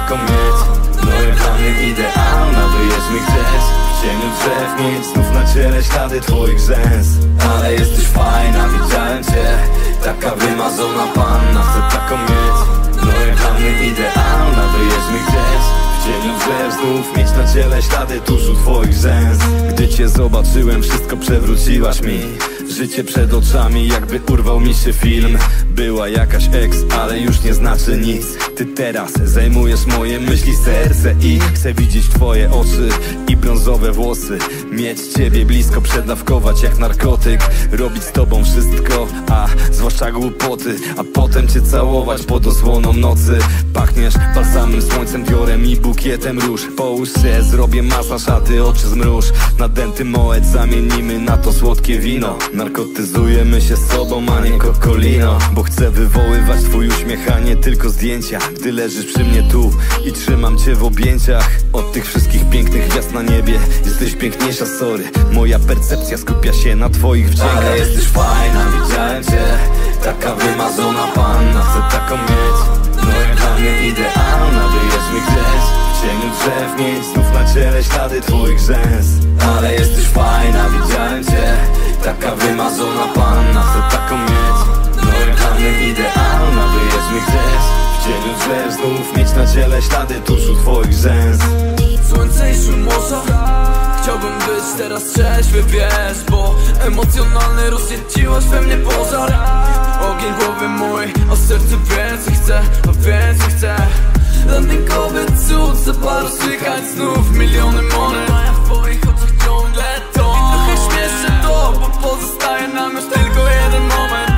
taką mieć. Moje plany idealna, wyjedźmy gdzieś w cieniu drzew, mieć znów na ciele ślady twoich rzęs. Ale jesteś fajna, widziałem cię, taka wymarzona panna, chcę taką mieć. Moje plany idealna, wyjedźmy gdzieś w cieniu drzew, znów mieć na ciele ślady tuszu twoich rzęs. Gdy cię zobaczyłem, wszystko przewróciłaś mi życie przed oczami, jakby urwał mi się film. Była jakaś ex, ale już nie znaczy nic. Ty teraz zajmujesz moje myśli, serce i chcę widzieć twoje oczy i brązowe włosy. Mieć ciebie blisko, przedawkować jak narkotyk, robić z tobą wszystko, a zwłaszcza głupoty, a potem cię całować pod osłoną nocy. Pachniesz balsamem, słońcem, wiorem i bukietem róż. Połóż się, zrobię masaż, a ty oczy zmruż. Nadęty moet zamienimy na to słodkie wino. Narkotyzujemy się z sobą, a nie Coccolino. Bo chcę wywoływać twój uśmiech, a nie tylko zdjęcia. Gdy leżysz przy mnie tu i trzymam cię w objęciach, od tych wszystkich pięknych gwiazd na niebie jesteś piękniejsza, sorry. Moja percepcja skupia się na twoich wdziękach. Ale jesteś fajna, widziałem cię, taka wymarzona panna, chcę taką mieć. Moje plany idealna, wyjedźmy gdzieś w cieniu drzew, mieć znów na ciele ślady twoich rzęs. Ale jesteś fajna, widziałem cię, taka wymarzona panna, chcę taką mieć. Moje plany idealna, wyjedźmy gdzieś w cieniu drzew, znów mieć na ciele ślady tuszu twoich rzęs. Słońce i szum morza, chciałbym być teraz trzeźwy, wiesz, bo emocjonalny rozświeciłaś we mnie pożar. Ogień głowy mój, a w sercu więcej chcę, a więcej chcę. Dla tych kobiet cud, za paru słychać znów miliony monet. A ja w twoich oczach ciągle to i trochę śmieszę to, bo pozostaje nam już tylko jeden moment.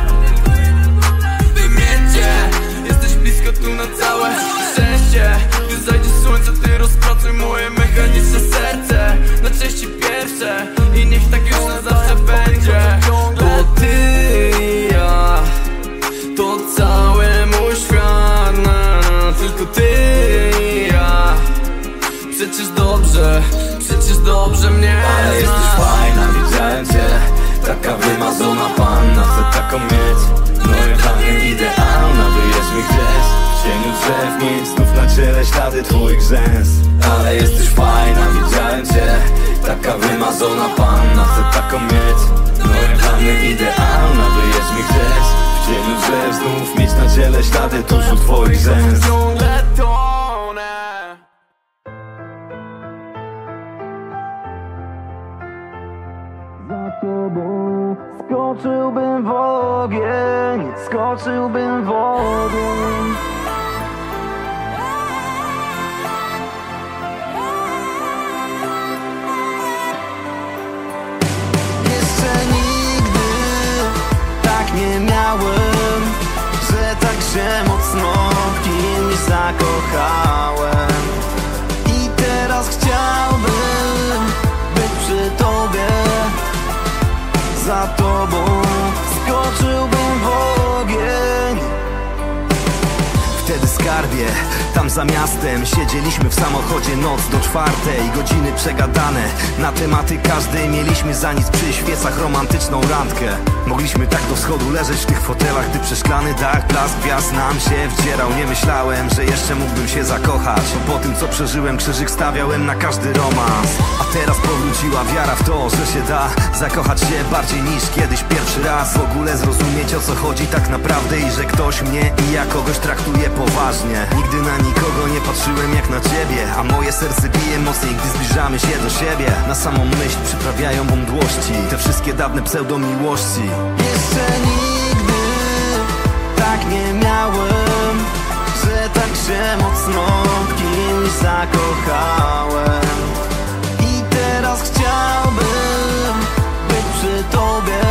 Wymieńcie, jesteś blisko tu na całe szczęście. Gdy zajdzie słońce, ty rozpracuj moje mechaniczne serce na części pierwsze i niech tak już na zawsze będzie. Bo ty i ja to cały mój świat, tylko ty i ja. Przecież dobrze mnie ale znasz. jesteś fajna, widziałem cię, taka wymarzona panna, chcę taką mieć. Moje plany idealna, wyjedźmy gdzieś w cieniu drzew, mieć znów na ciele ślady twoich rzęs. Ale jesteś fajna, widziałem cię, taka wymarzona panna, chcę taką mieć. Moje plany idealna, wyjedźmy gdzieś w cieniu drzew, znów mieć na ciele ślady tuszu twoich rzęs. Ciągle tonę. Za tobą skoczyłbym w ogień, skoczyłbym w ogień. Jeszcze nigdy tak nie miałem, że tak się mocno w kimś zakochałem. I teraz chciałbym być przy tobie, za tobą skoczyłbym w ogień. Wtedy skarbie, tam za miastem siedzieliśmy w samochodzie noc do 4, godziny przegadane na tematy każdej. Mieliśmy za nic przy świecach romantyczną randkę. Mogliśmy tak do wschodu leżeć w tych fotelach, gdy przeszklany dach, blask gwiazd nam się wdzierał. Nie myślałem, że jeszcze mógłbym się zakochać. Po tym co przeżyłem, krzyżyk stawiałem na każdy romans. A teraz powróciła wiara w to, że się da zakochać się bardziej niż kiedyś pierwszy raz. W ogóle zrozumieć o co chodzi tak naprawdę i że ktoś mnie i ja kogoś traktuje poważnie. Nigdy na nikogo nie patrzyłem jak na ciebie, a moje serce bije mocniej, gdy zbliżamy się do siebie. Na samą myśl przyprawiają mdłości te wszystkie dawne pseudomiłości. Jeszcze nigdy tak nie miałem, że tak się mocno w kimś zakochałem. I teraz chciałbym być przy tobie,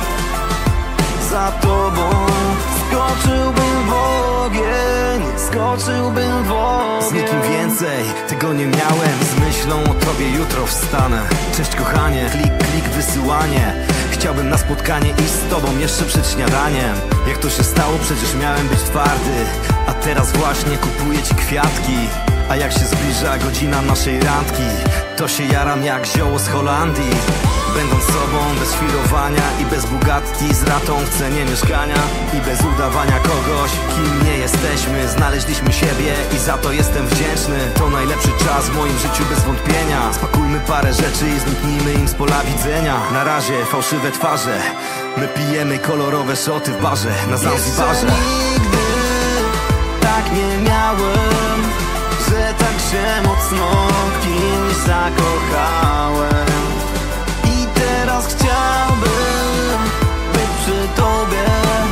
za tobą skoczyłbym w ogień, skoczyłbym w ogień. Z nikim więcej tego nie miałem, z myślą o tobie jutro wstanę. Cześć kochanie, klik, klik, wysyłanie. Chciałbym na spotkanie iść z tobą jeszcze przed śniadaniem. Jak to się stało? Przecież miałem być twardy, a teraz właśnie kupuję ci kwiatki. A jak się zbliża godzina naszej randki, to się jaram jak zioło z Holandii. Będąc sobą, bez świrowania i bez Bugatti, z ratą w cenie mieszkania i bez udawania kogoś, kim nie jesteśmy. Znaleźliśmy siebie i za to jestem wdzięczny. To najlepszy czas w moim życiu bez wątpienia. Spakujmy parę rzeczy i zniknijmy im z pola widzenia. Na razie fałszywe twarze, my pijemy kolorowe szoty w barze na Zanzibarze. Nigdy tak nie miałem, że tak się mocno w kimś zakochałem. I teraz chciałbym być przy tobie,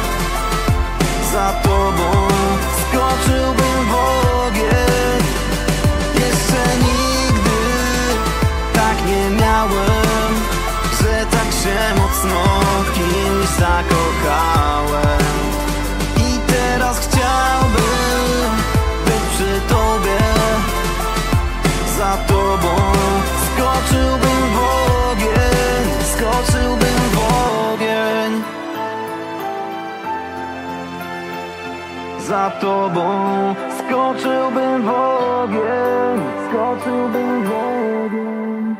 za tobą skoczyłbym w ogień. Jeszcze nigdy tak nie miałem, że tak się mocno w kimś zakochałem. I teraz chciałbym być przy tobie, za tobą skoczyłbym w ogień, skoczyłbym w ogień. Za tobą skoczyłbym w ogień, skoczyłbym w ogień.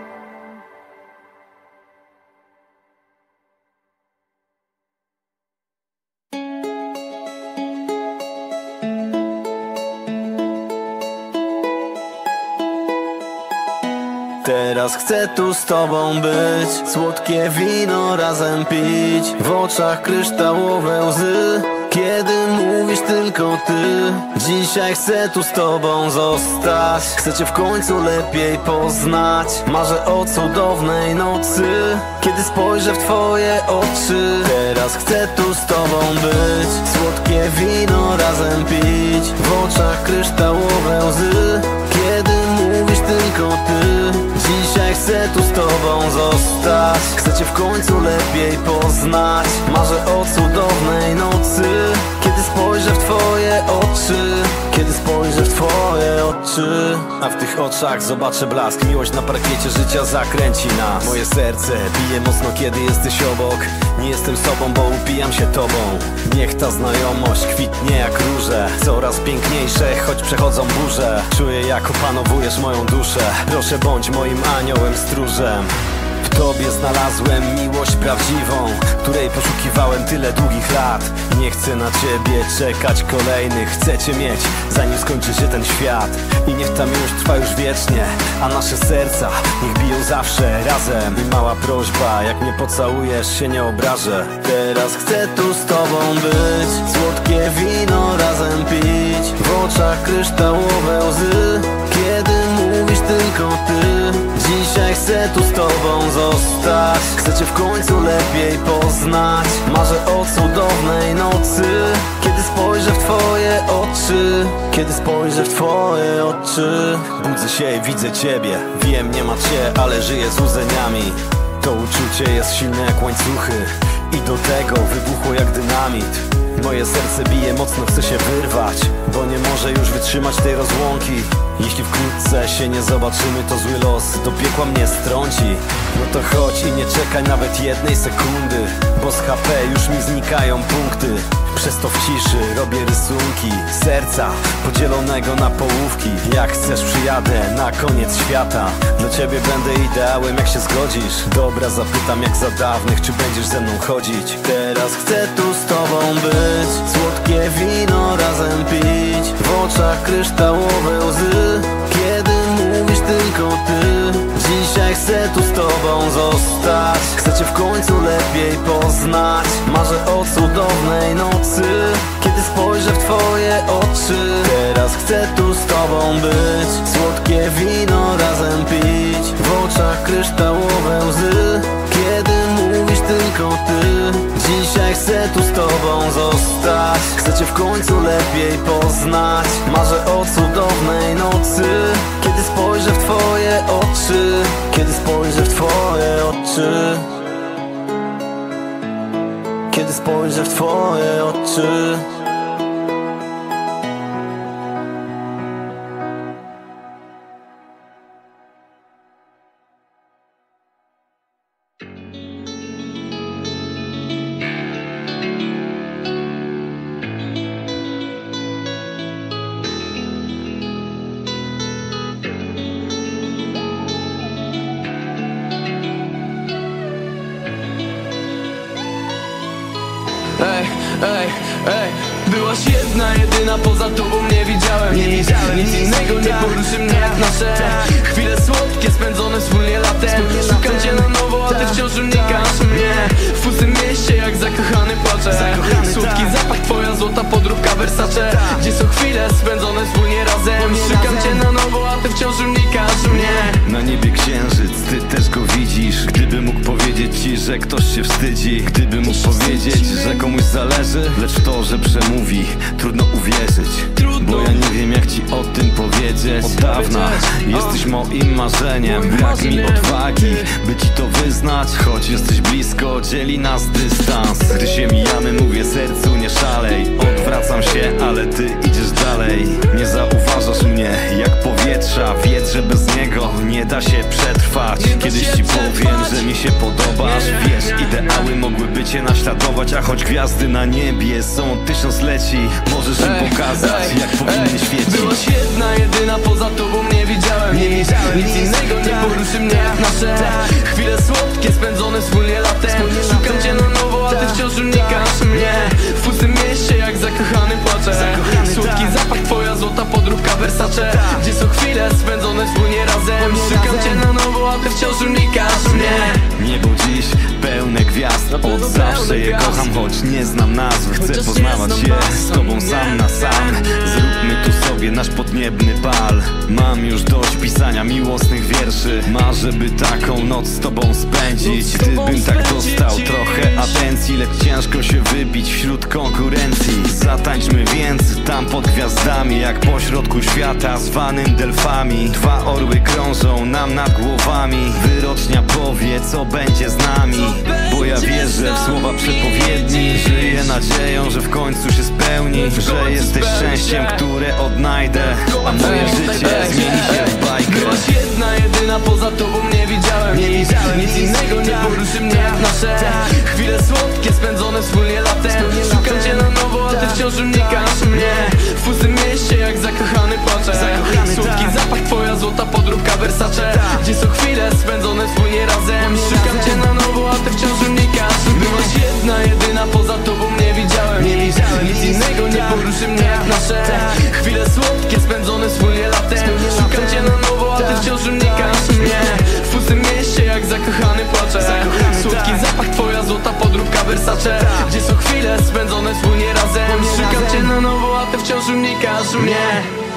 Teraz chcę tu z tobą być, słodkie wino razem pić, w oczach kryształowe łzy, kiedy mówisz tylko ty. Dzisiaj chcę tu z tobą zostać, chcę cię w końcu lepiej poznać. Marzę o cudownej nocy, kiedy spojrzę w twoje oczy. Teraz chcę tu z tobą być, słodkie wino razem pić, w oczach kryształowe łzy, kiedy mówisz tylko ty. Dzisiaj chcę tu z tobą zostać, chcę cię w końcu lepiej poznać. Marzę o cudownej nocy, kiedy spojrzę w twoje oczy, kiedy spojrzę w twoje oczy. A w tych oczach zobaczę blask, miłość na parkiecie życia zakręci nas. Moje serce bije mocno, kiedy jesteś obok. Nie jestem sobą, bo upijam się tobą. Niech ta znajomość kwitnie jak róże, coraz piękniejsze, choć przechodzą burze. Czuję, jak opanowujesz moją duszę. Proszę, bądź moim aniołem stróżem. W tobie znalazłem miłość prawdziwą, której poszukiwałem tyle długich lat. Nie chcę na ciebie czekać kolejnych, chcę cię mieć, zanim skończy się ten świat. I niech ta miłość trwa już wiecznie, a nasze serca niech biją zawsze razem. I mała prośba, jak mnie pocałujesz, się nie obrażę. Teraz chcę tu z tobą być, słodkie wino razem pić, w oczach kryształowe łzy, kiedy mówisz tylko ty. Dzisiaj chcę tu z tobą zostać, chcę cię w końcu lepiej poznać. Marzę o cudownej nocy, kiedy spojrzę w twoje oczy, kiedy spojrzę w twoje oczy. Budzę się i widzę ciebie, wiem, nie ma cię, ale żyję z łzeniami. To uczucie jest silne jak łańcuchy i do tego wybuchło jak dynamit. Moje serce bije mocno, chce się wyrwać, bo nie może już wytrzymać tej rozłąki. Jeśli wkrótce się nie zobaczymy, to zły los do piekła mnie strąci. No to chodź i nie czekaj nawet jednej sekundy, bo z HP już mi znikają punkty. Przez to w ciszy robię rysunki serca podzielonego na połówki. Jak chcesz, przyjadę na koniec świata, dla ciebie będę ideałem, jak się zgodzisz. Dobra, zapytam jak za dawnych, czy będziesz ze mną chodzić. Teraz chcę tu z tobą być, słodkie wino razem pić, w oczach kryształowe łzy, kiedy mówisz tylko ty. Dzisiaj chcę tu z tobą zostać, chcę cię w końcu lepiej poznać. Marzę o cudownej nocy, kiedy spojrzę w twoje oczy. Teraz chcę tu z tobą być, słodkie wino razem pić, w oczach kryształowe łzy, kiedy mówisz tylko ty. Dzisiaj chcę tu z tobą zostać, chcę cię w końcu lepiej poznać. Marzę o cudownej nocy, kiedy spojrzę w twoje oczy, kiedy spojrzę w twoje oczy, kiedy spojrzę w twoje oczy. Byłaś jedna, jedyna, poza tobą nie widziałem nic innego nie poruszy mnie jak nasze chwile słodkie spędzone wspólnie latem. Szukam cię na nowo, a ty wciąż unikasz mnie. W pustym mieście jak zakochany płaczę. Słodki zapach, twoja złota podróbka Versace. Gdzie są chwile spędzone wspólnie razem. Szukam cię na nowo, a ty wciąż unikasz mnie. Na niebie księżyc, ty też go widzisz. Gdybym mógł powiedzieć ci, że ktoś się wstydzi, gdybym mógł powiedzieć, że komuś zależy, lecz w to, że przemówi, trudno uwierzyć. Bo ja nie wiem jak ci o tym powiedzieć. Od dawna jesteś moim marzeniem. Brak mi odwagi, by ci to wyznać. Choć jesteś blisko, dzieli nas dystans. Gdy się mijamy, mówię sercu nie szalej. Odwracam się, ale ty idziesz dalej. Nie zauważasz mnie jak powietrza. Wiedz, że bez niego nie da się przetrwać. Kiedyś ci powiem, że mi się podobasz. Wiesz, ideały mogłyby cię naśladować. A choć gwiazdy na niebie są tysiącleci, możesz im pokazać jak powinny świecić. Byłaś jedna, jedyna, poza tobą nie widziałem nic innego nie poruszy mnie jak nasze chwile słodkie spędzone wspólnie latem. Szukam cię na nowo, a ty wciąż unikasz mnie. W pustym mieście jak zakochany płaczę. Słodki zapach, twoja złota podróbka Versace. Gdzie są chwile spędzone wspólnie razem. Szukam cię na nowo, a ty wciąż unikasz mnie. Niebo dziś pełne gwiazd. Od zawsze je kocham, choć nie znam nazw. Chcę poznawać je z tobą sam na sam. Zróbmy tu sobie nasz podniebny bal. Mam już dość pisania miłosnych wierszy. Marzę, by taką noc z tobą spędzić. Gdybym tak dostał trochę atencji, lecz ciężko się wybić wśród konkurencji. Zatańczmy więc tam pod gwiazdami, jak pośrodku świata zwanym Delfami. Dwa orły krążą nam nad głowami. Wyrocznia powie, co będzie z nami. Bo ja wierzę w słowa przepowiedni. Żyję nadzieją, że w końcu się spełni. Że jesteś szczęściem, które odnajdę, a moje życie zmieni się w bajkę. Byłaś jedna, jedyna, poza tobą nie widziałem nic innego nie poruszy mnie jak nasze chwile słodkie spędzone wspólnie latem. Szukam cię na nowo, a ty wciąż unikasz mnie. W pustym mieście jak zakochany płaczę. Słodki zapach, twoja złota podróbka Versace. Gdzie są chwile spędzone wspólnie razem. Szukam cię na nowo, a ty wciąż unikasz. Byłaś jedna, jedyna, poza tobą nie widziałem nic innego nie poruszy mnie jak nasze chwile słodkie spędzone wspólnie latem. Szukam cię na nowo, a ty wciąż unikasz mnie. W pustym mieście jak zakochany płaczę. Słodki zapach, twoja złota podróbka Versace. Gdzie są chwile spędzone wspólnie razem. Szukam cię na nowo, a ty wciąż unikasz mnie.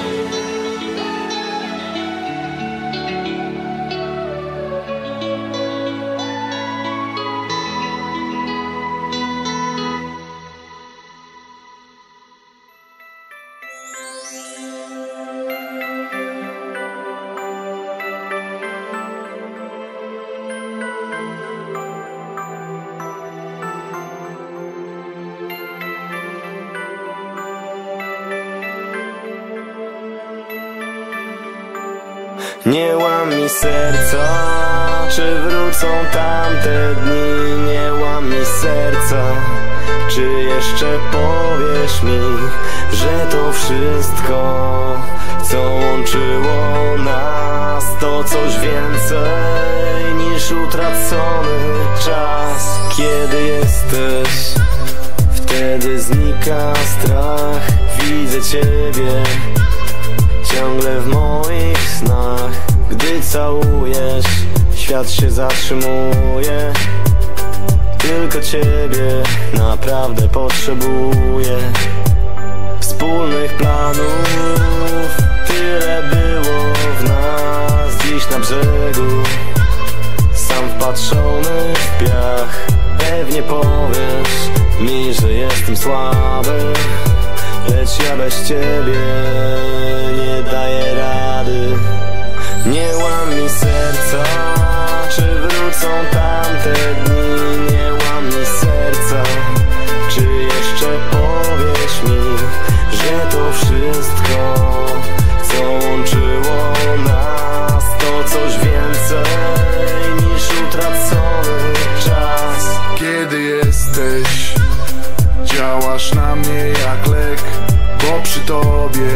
Nie łam mi serca, czy wrócą tamte dni? Nie łam mi serca, czy jeszcze powiesz mi, że to wszystko, co łączyło nas, to coś więcej niż utracony czas. Kiedy jesteś, wtedy znika strach. Widzę ciebie ciągle w moich snach. Gdy całujesz, świat się zatrzymuje. Tylko ciebie naprawdę potrzebuję. Wspólnych planów tyle było w nas. Dziś na brzegu, sam wpatrzony w piach. Pewnie powiesz mi, że jestem słaby, lecz ja bez ciebie nie daję rady. Nie łam mi serca, czy wrócą tamte dni? Nie łam mi serca, czy jeszcze powiesz mi, że to wszystko, co łączyło nas, to coś więcej niż utracony czas. Kiedy jesteś, działasz na mnie jak lek, bo przy tobie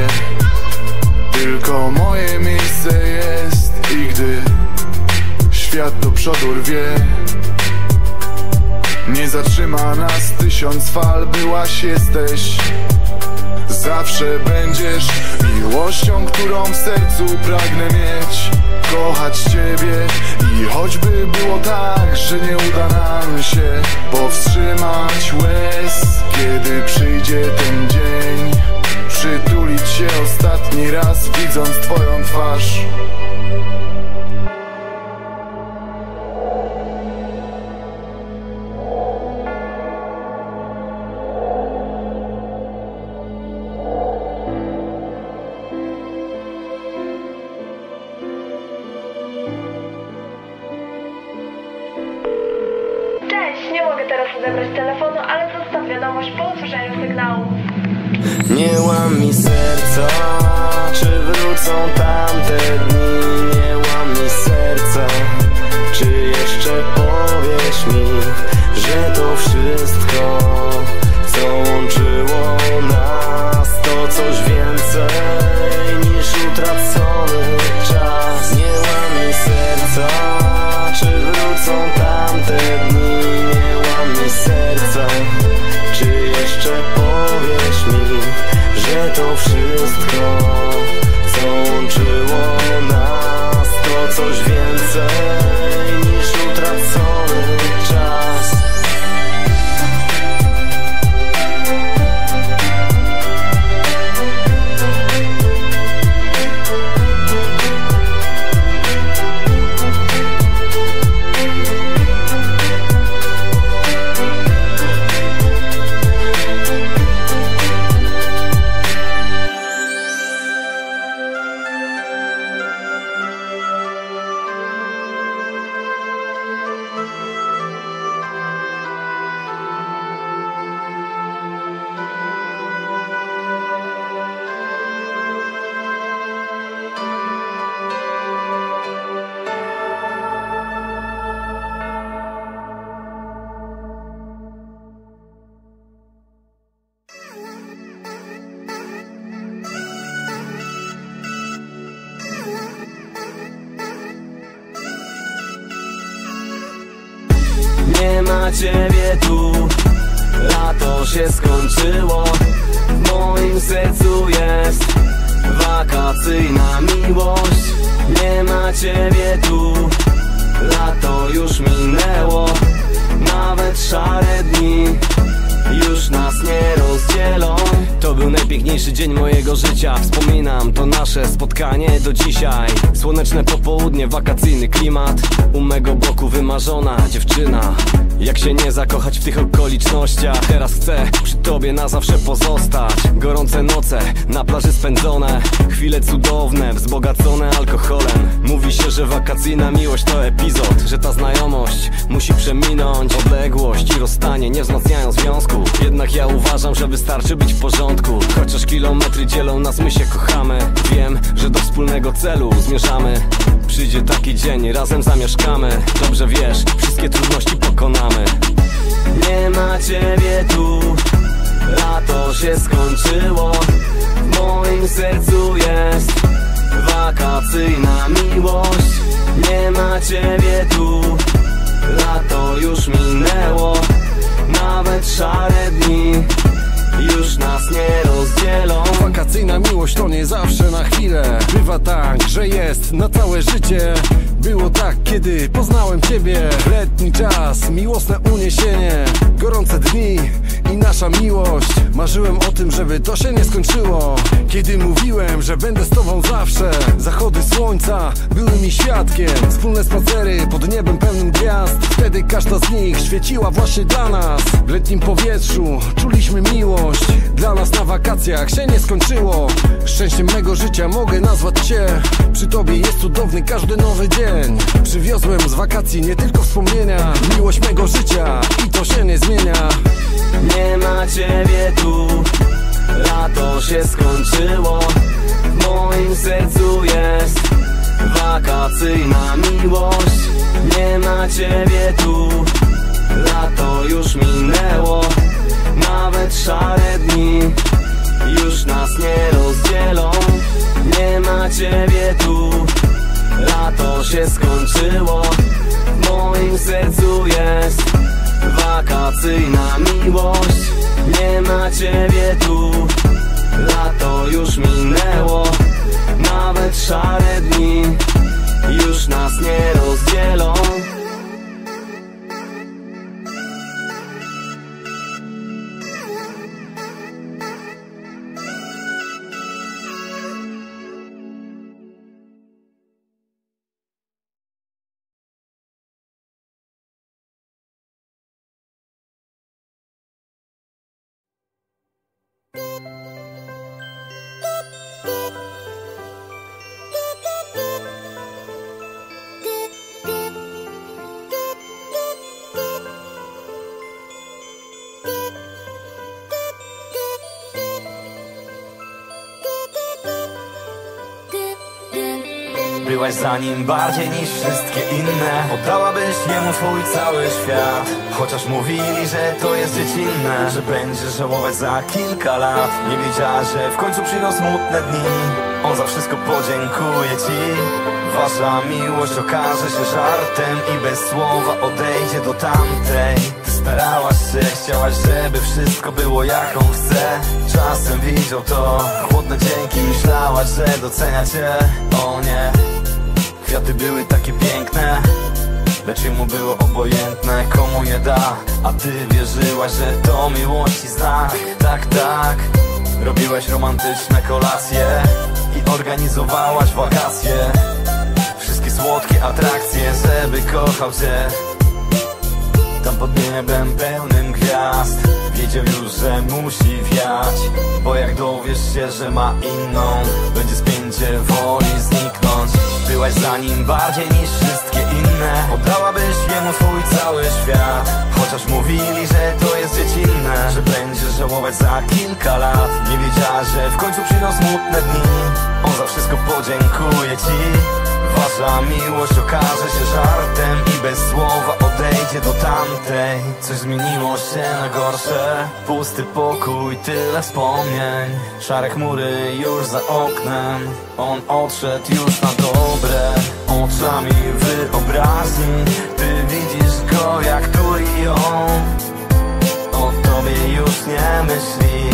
tylko moje miejsce jest. I gdy świat do przodu rwie, nie Nie zatrzyma nas 1000 fal. Byłaś, jesteś, zawsze będziesz miłością, którą w sercu pragnę mieć. Kochać Ciebie i choćby było tak, że nie uda nam się powstrzymać łez, kiedy przyjdzie ten dzień, przytulić się ostatni raz, widząc Twoją twarz. Nie mogę teraz odebrać telefonu, ale zostaw wiadomość po usłyszeniu sygnału. Nie łam mi serca, czy wrócą tamte dni? Nie łam mi serca, czy jeszcze powiesz mi, że to wszystko, co łączyło nas, to coś więcej niż utracony czas. Nie łam mi serca, czy wrócą tamte dni? Nie łam mi serca, czy jeszcze powiesz mi, że to wszystko, co łączyło nas, to coś więcej niż utracony czas. Nie ma Ciebie tu, lato się skończyło. W moim sercu jest wakacyjna miłość. Nie ma Ciebie tu, lato już minęło. Nawet szare dni już nas nie rozdzielą. To był najpiękniejszy dzień mojego życia. Wspominam to nasze spotkanie do dzisiaj. Słoneczne popołudnie, wakacyjny klimat. U mego boku wymarzona dziewczyna. Jak się nie zakochać w tych okolicznościach? Teraz chcę przy Tobie na zawsze pozostać. Gorące noce na plaży spędzone, chwile cudowne, wzbogacone alkoholem. Mówi się, że wakacyjna miłość to epizod, że ta znajomość musi przeminąć. Odległość i rozstanie nie wzmacniają związku. Jednak ja uważam, że wystarczy być w porządku. Chociaż kilometry dzielą nas, my się kochamy. Wiem, że do wspólnego celu zmierzamy. Przyjdzie taki dzień, razem zamieszkamy. Dobrze wiesz, wszystkie trudności pokonamy. Nie ma Ciebie tu, lato się skończyło. W moim sercu jest wakacyjna miłość. Nie ma Ciebie tu, lato już minęło. Nawet szare dni już nas nie rozdzielą. Wakacyjna miłość to nie zawsze na chwilę. Bywa tak, że jest na całe życie. Było tak, kiedy poznałem Ciebie. Letni czas, miłosne uniesienie, gorące dni i nasza miłość. Marzyłem o tym, żeby to się nie skończyło. Kiedy mówiłem, że będę z Tobą zawsze. Zachody słońca były mi świadkiem. Wspólne spacery pod niebem pełnym gwiazd. Wtedy każda z nich świeciła właśnie dla nas. W letnim powietrzu czuliśmy miłość. Dla nas na wakacjach się nie skończyło. Szczęściem mego życia mogę nazwać Cię. Przy Tobie jest cudowny każdy nowy dzień. Przywiozłem z wakacji nie tylko wspomnienia. Miłość mego życia i to się nie zmienia. Nie ma Ciebie tu, lato się skończyło. W moim sercu jest wakacyjna miłość. Nie ma Ciebie tu, lato już minęło. Nawet szare dni już nas nie rozdzielą. Nie ma Ciebie tu, lato się skończyło. W moim sercu jest wakacyjna miłość. Nie ma ciebie tu, lato już minęło. Nawet szare dni już nas nie rozdzielą. Byłaś za nim bardziej niż wszystkie inne. Oddałabyś jemu swój cały świat. Chociaż mówili, że to jest dziecinne, że będziesz żałować za kilka lat. Nie wiedziała, że w końcu przyjdą smutne dni. On za wszystko podziękuje ci. Wasza miłość okaże się żartem i bez słowa odejdzie do tamtej. Ty starałaś się, chciałaś, żeby wszystko było jak on chce. Czasem widział to chłodne dzięki, myślałaś, że docenia cię. O nie, kwiaty były takie piękne, lecz jemu było obojętne, komu je da. A ty wierzyłaś, że to miłości znak. Tak, tak, robiłaś romantyczne kolacje i organizowałaś wakacje. Wszystkie słodkie atrakcje, żeby kochał cię. Tam pod niebem pełnym gwiazd wiedział już, że musi wiać. Bo jak dowiesz się, że ma inną, będzie spięcie woli zniknąć. Byłaś za nim bardziej niż wszystkie inne. Oddałabyś jemu swój cały świat. Chociaż mówili, że to jest dziecinne, że będziesz żałować za kilka lat. Nie wiedziała, że w końcu przyjdą smutne dni. On za wszystko podziękuje ci. Wasza miłość okaże się żartem i bez słowa odejdzie do tamtej. Coś zmieniło się na gorsze, pusty pokój, tyle wspomnień. Szare chmury już za oknem, on odszedł już na dobre. Oczami wyobraźni ty widzisz go jak tu i on. O tobie już nie myśli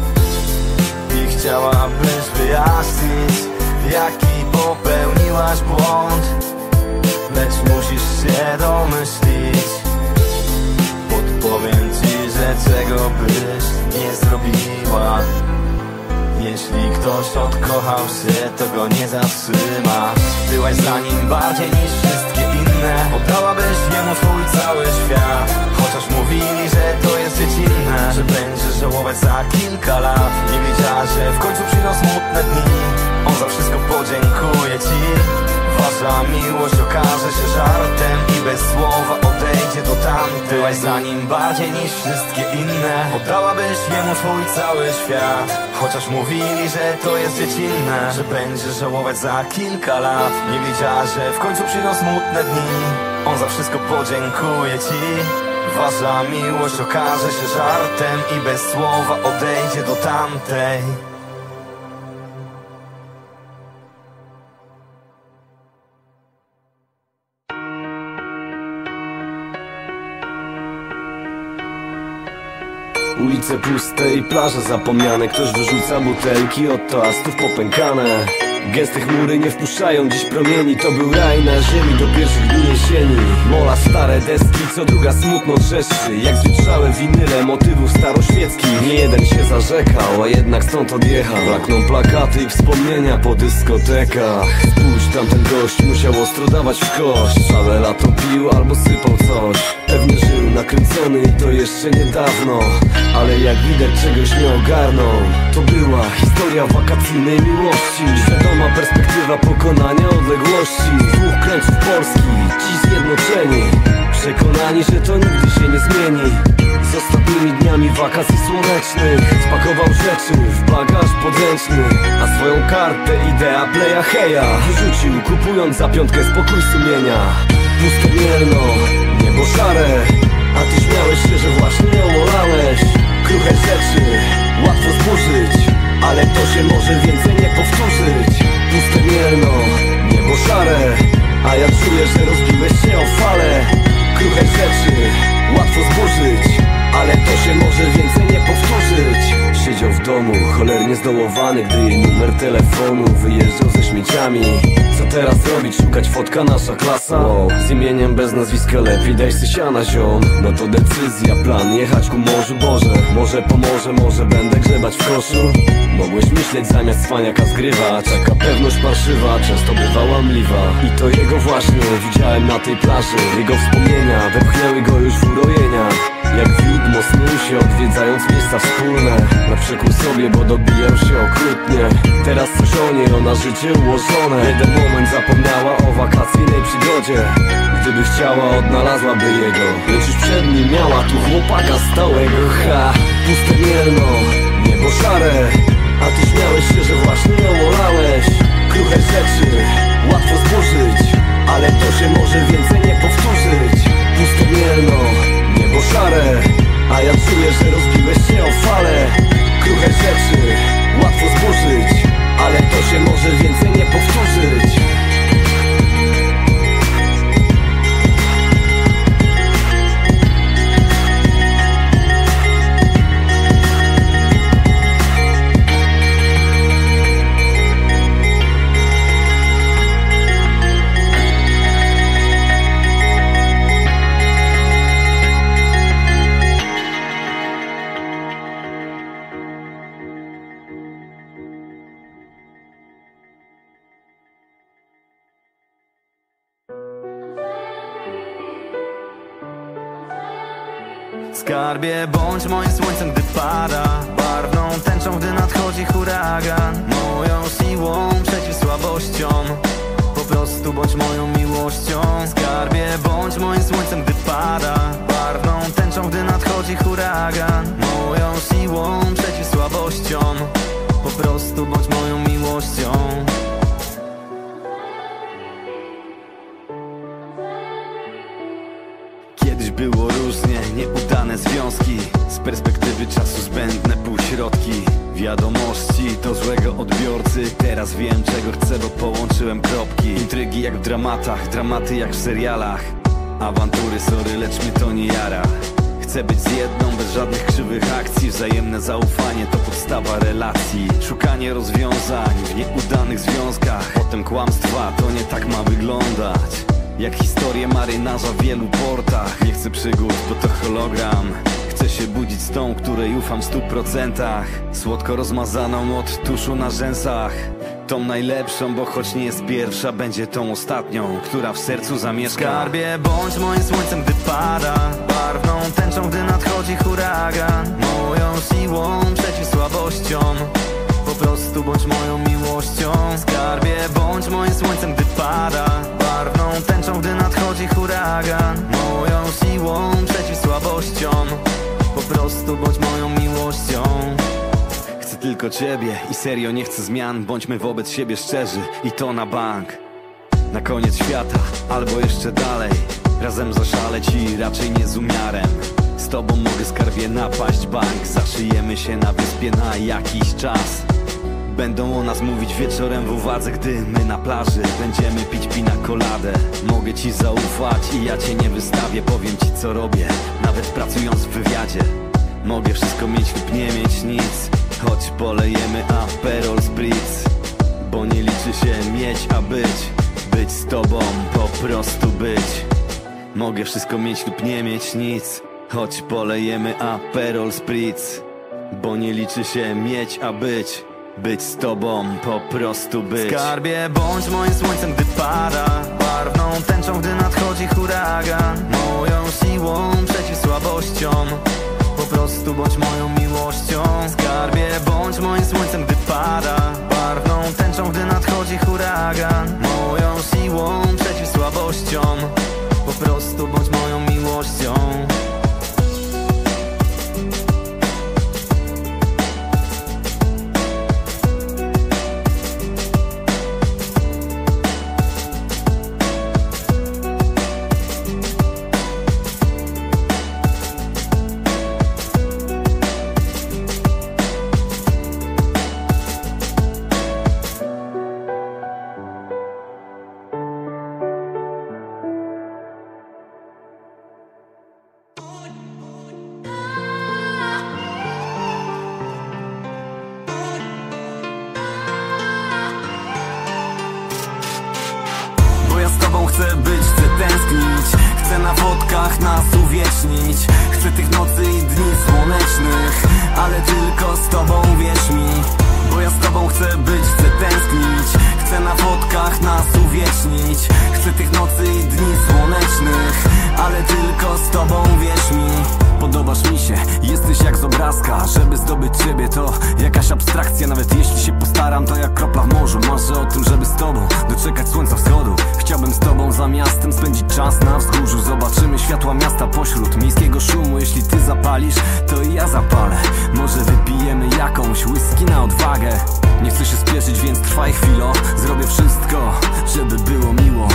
i chciałabyś wyjaśnić, jaki popełniłaś błąd, lecz musisz się domyślić. Podpowiem ci, że czego byś nie zrobiła. Jeśli ktoś odkochał się, to go nie zatrzyma. Byłaś za nim bardziej niż wszystkie inne. Oddałabyś jemu swój cały świat. Chociaż mówili, że to jest dziecinne, że będziesz żałować za kilka lat. Nie wiedziała, że w końcu przyjdą smutne dni. On za wszystko podziękuje ci. Wasza miłość okaże się żartem i bez słowa odejdzie do tamtej. Byłaś za nim bardziej niż wszystkie inne. Oddałabyś jemu swój cały świat. Chociaż mówili, że to jest dziecinne, że będziesz żałować za kilka lat. Nie wiedziała, że w końcu przyjdą smutne dni. On za wszystko podziękuje ci. Wasza miłość okaże się żartem i bez słowa odejdzie do tamtej. Ulice puste i plaże zapomniane. Ktoś wyrzuca butelki od toastów popękane. Gęste chmury nie wpuszczają dziś promieni. To był raj na ziemi do pierwszych dni jesieni. Mola stare deski, co druga smutno trzeszczy. Jak zjutrzałe winyle motywów staroświeckich. Nie jeden się zarzekał, a jednak stąd odjechał. Blakną plakaty i wspomnienia po dyskotekach. Spójrz, tamten gość musiał ostro dawać w kość. Całe lato pił albo sypał coś. Pewnie żył nakręcony i to jeszcze niedawno. Ale jak widać czegoś nie ogarnął. To była historia wakacyjnej miłości. Świadoma perspektywa pokonania odległości. Dwóch krańców Polski, dziś zjednoczeni. Przekonani, że to nigdy się nie zmieni. Z ostatnimi dniami wakacji słonecznych spakował rzeczy w bagaż podręczny. A swoją kartę idea playa heja wyrzucił, kupując za piątkę spokój sumienia. Puste Mielno, niebo szare, a ty śmiałeś się, że właśnie ją olałeś. Kruche rzeczy łatwo zburzyć, ale to się może więcej nie powtórzyć. Puste Mielno, niebo szare, a ja czuję, że rozbiłeś się o fale. Kruche rzeczy łatwo zburzyć, cholernie zdołowany, gdy jej numer telefonu wyjeżdżał ze śmieciami. Co teraz robić? Szukać fotka nasza klasa? Z imieniem bez nazwiska lepiej daj sysiana ziom. No to decyzja, plan, jechać ku morzu. Boże, może pomoże, może będę grzebać w koszu. Mogłeś myśleć zamiast cwaniaka zgrywać. Taka pewność parszywa często bywa łamliwa. I to jego właśnie widziałem na tej plaży. Jego wspomnienia wepchnęły go już w urojenia. Jak widmo snuł się, odwiedzając miejsca wspólne. Na przekór sobie, bo dobijał się okrutnie. Teraz coś o niej, ona życie ułożone. Jeden moment zapomniała o wakacyjnej przygodzie. Gdyby chciała, odnalazłaby jego. Lecz już przed nim miała tu chłopaka stałego. Ha, puste mielno, niebo szare. A ty śmiałeś się, że właśnie ją olałeś. Kruche rzeczy, łatwo zburzyć, ale to się może więcej nie powtórzyć. Puste mielno, niebo szare, a ja czuję, że rozbiłeś się o fale. Kruche rzeczy, łatwo zburzyć, ale to się może więcej nie powtórzyć. Skarbie, bądź moim słońcem, gdy pada, barwną tęczą, gdy nadchodzi huragan, moją siłą przeciw słabościom. Po prostu bądź moją miłością. Skarbie, bądź moim słońcem, gdy pada, barwną tęczą, gdy nadchodzi huragan, moją siłą przeciw słabościom. Po prostu bądź moją miłością. Kiedyś było różnie, nieudane związki, z perspektywy czasu zbędne półśrodki. Wiadomości do złego odbiorcy, teraz wiem czego chcę, bo połączyłem kropki. Intrygi jak w dramatach, dramaty jak w serialach. Awantury, sorry, lecz mnie to nie jara. Chcę być z jedną, bez żadnych krzywych akcji. Wzajemne zaufanie to podstawa relacji. Szukanie rozwiązań w nieudanych związkach, potem kłamstwa, to nie tak ma wyglądać. Jak historie marynarza w wielu portach. Nie chcę przygód, bo to hologram. Chcę się budzić z tą, której ufam w 100%. Słodko rozmazaną od tuszu na rzęsach. Tą najlepszą, bo choć nie jest pierwsza, będzie tą ostatnią, która w sercu zamieszka. Skarbie, bądź moim słońcem, gdy pada, barwną tęczą, gdy nadchodzi huragan, moją siłą przeciw słabościom. Po prostu bądź moją miłością. Skarbie, bądź moim słońcem, gdy pada, barwną tęczą, gdy nadchodzi huragan, moją siłą przeciw słabościom. Po prostu bądź moją miłością. Chcę tylko ciebie i serio nie chcę zmian. Bądźmy wobec siebie szczerzy i to na bank. Na koniec świata albo jeszcze dalej, razem zaszaleć i raczej nie z umiarem. Z tobą mogę, skarbie, napaść bank. Zaszyjemy się na wyspie na jakiś czas. Będą o nas mówić wieczorem w uwadze, gdy my na plaży będziemy pić pina coladę. Mogę ci zaufać i ja cię nie wystawię. Powiem ci co robię, nawet pracując w wywiadzie. Mogę wszystko mieć lub nie mieć nic, choć polejemy Aperol Spritz. Bo nie liczy się mieć, a być z tobą, po prostu być. Mogę wszystko mieć lub nie mieć nic, choć polejemy Aperol Spritz. Bo nie liczy się mieć, a być z tobą, po prostu być. Skarbie, bądź moim słońcem, gdy pada, barwną tęczą, gdy nadchodzi huragan, moją siłą przeciw słabościom. Po prostu bądź moją miłością. Skarbie, bądź moim słońcem, gdy pada, barwną tęczą, gdy nadchodzi huragan, moją siłą przeciw słabościom. Po prostu bądź moją miłością. tobą chcę być, chcę tęsknić. Chcę na fotkach nas uwiecznić. Chcę tych nocy i dni słonecznych, ale tylko z tobą, wierz mi. Bo ja z tobą chcę być, chcę tęsknić. Chcę na fotkach nas uwiecznić. Chcę tych nocy i dni słonecznych, ale tylko z tobą, wierz mi. Podobasz mi się, jesteś jak z obrazka. Żeby zdobyć ciebie to jakaś abstrakcja. Nawet jeśli się postaram, to jak kropla w morzu. Marzę o tym, żeby z tobą doczekać słońca wschodu. Chciałbym z tobą za miastem spędzić czas na wzgórzu. Zobaczymy światła miasta pośród miejskiego szumu. Jeśli ty zapalisz, to i ja zapalę. Może wypijemy jakąś whisky na odwagę. Nie chcę się spieszyć, więc trwaj chwilę. Zrobię wszystko, żeby było miło.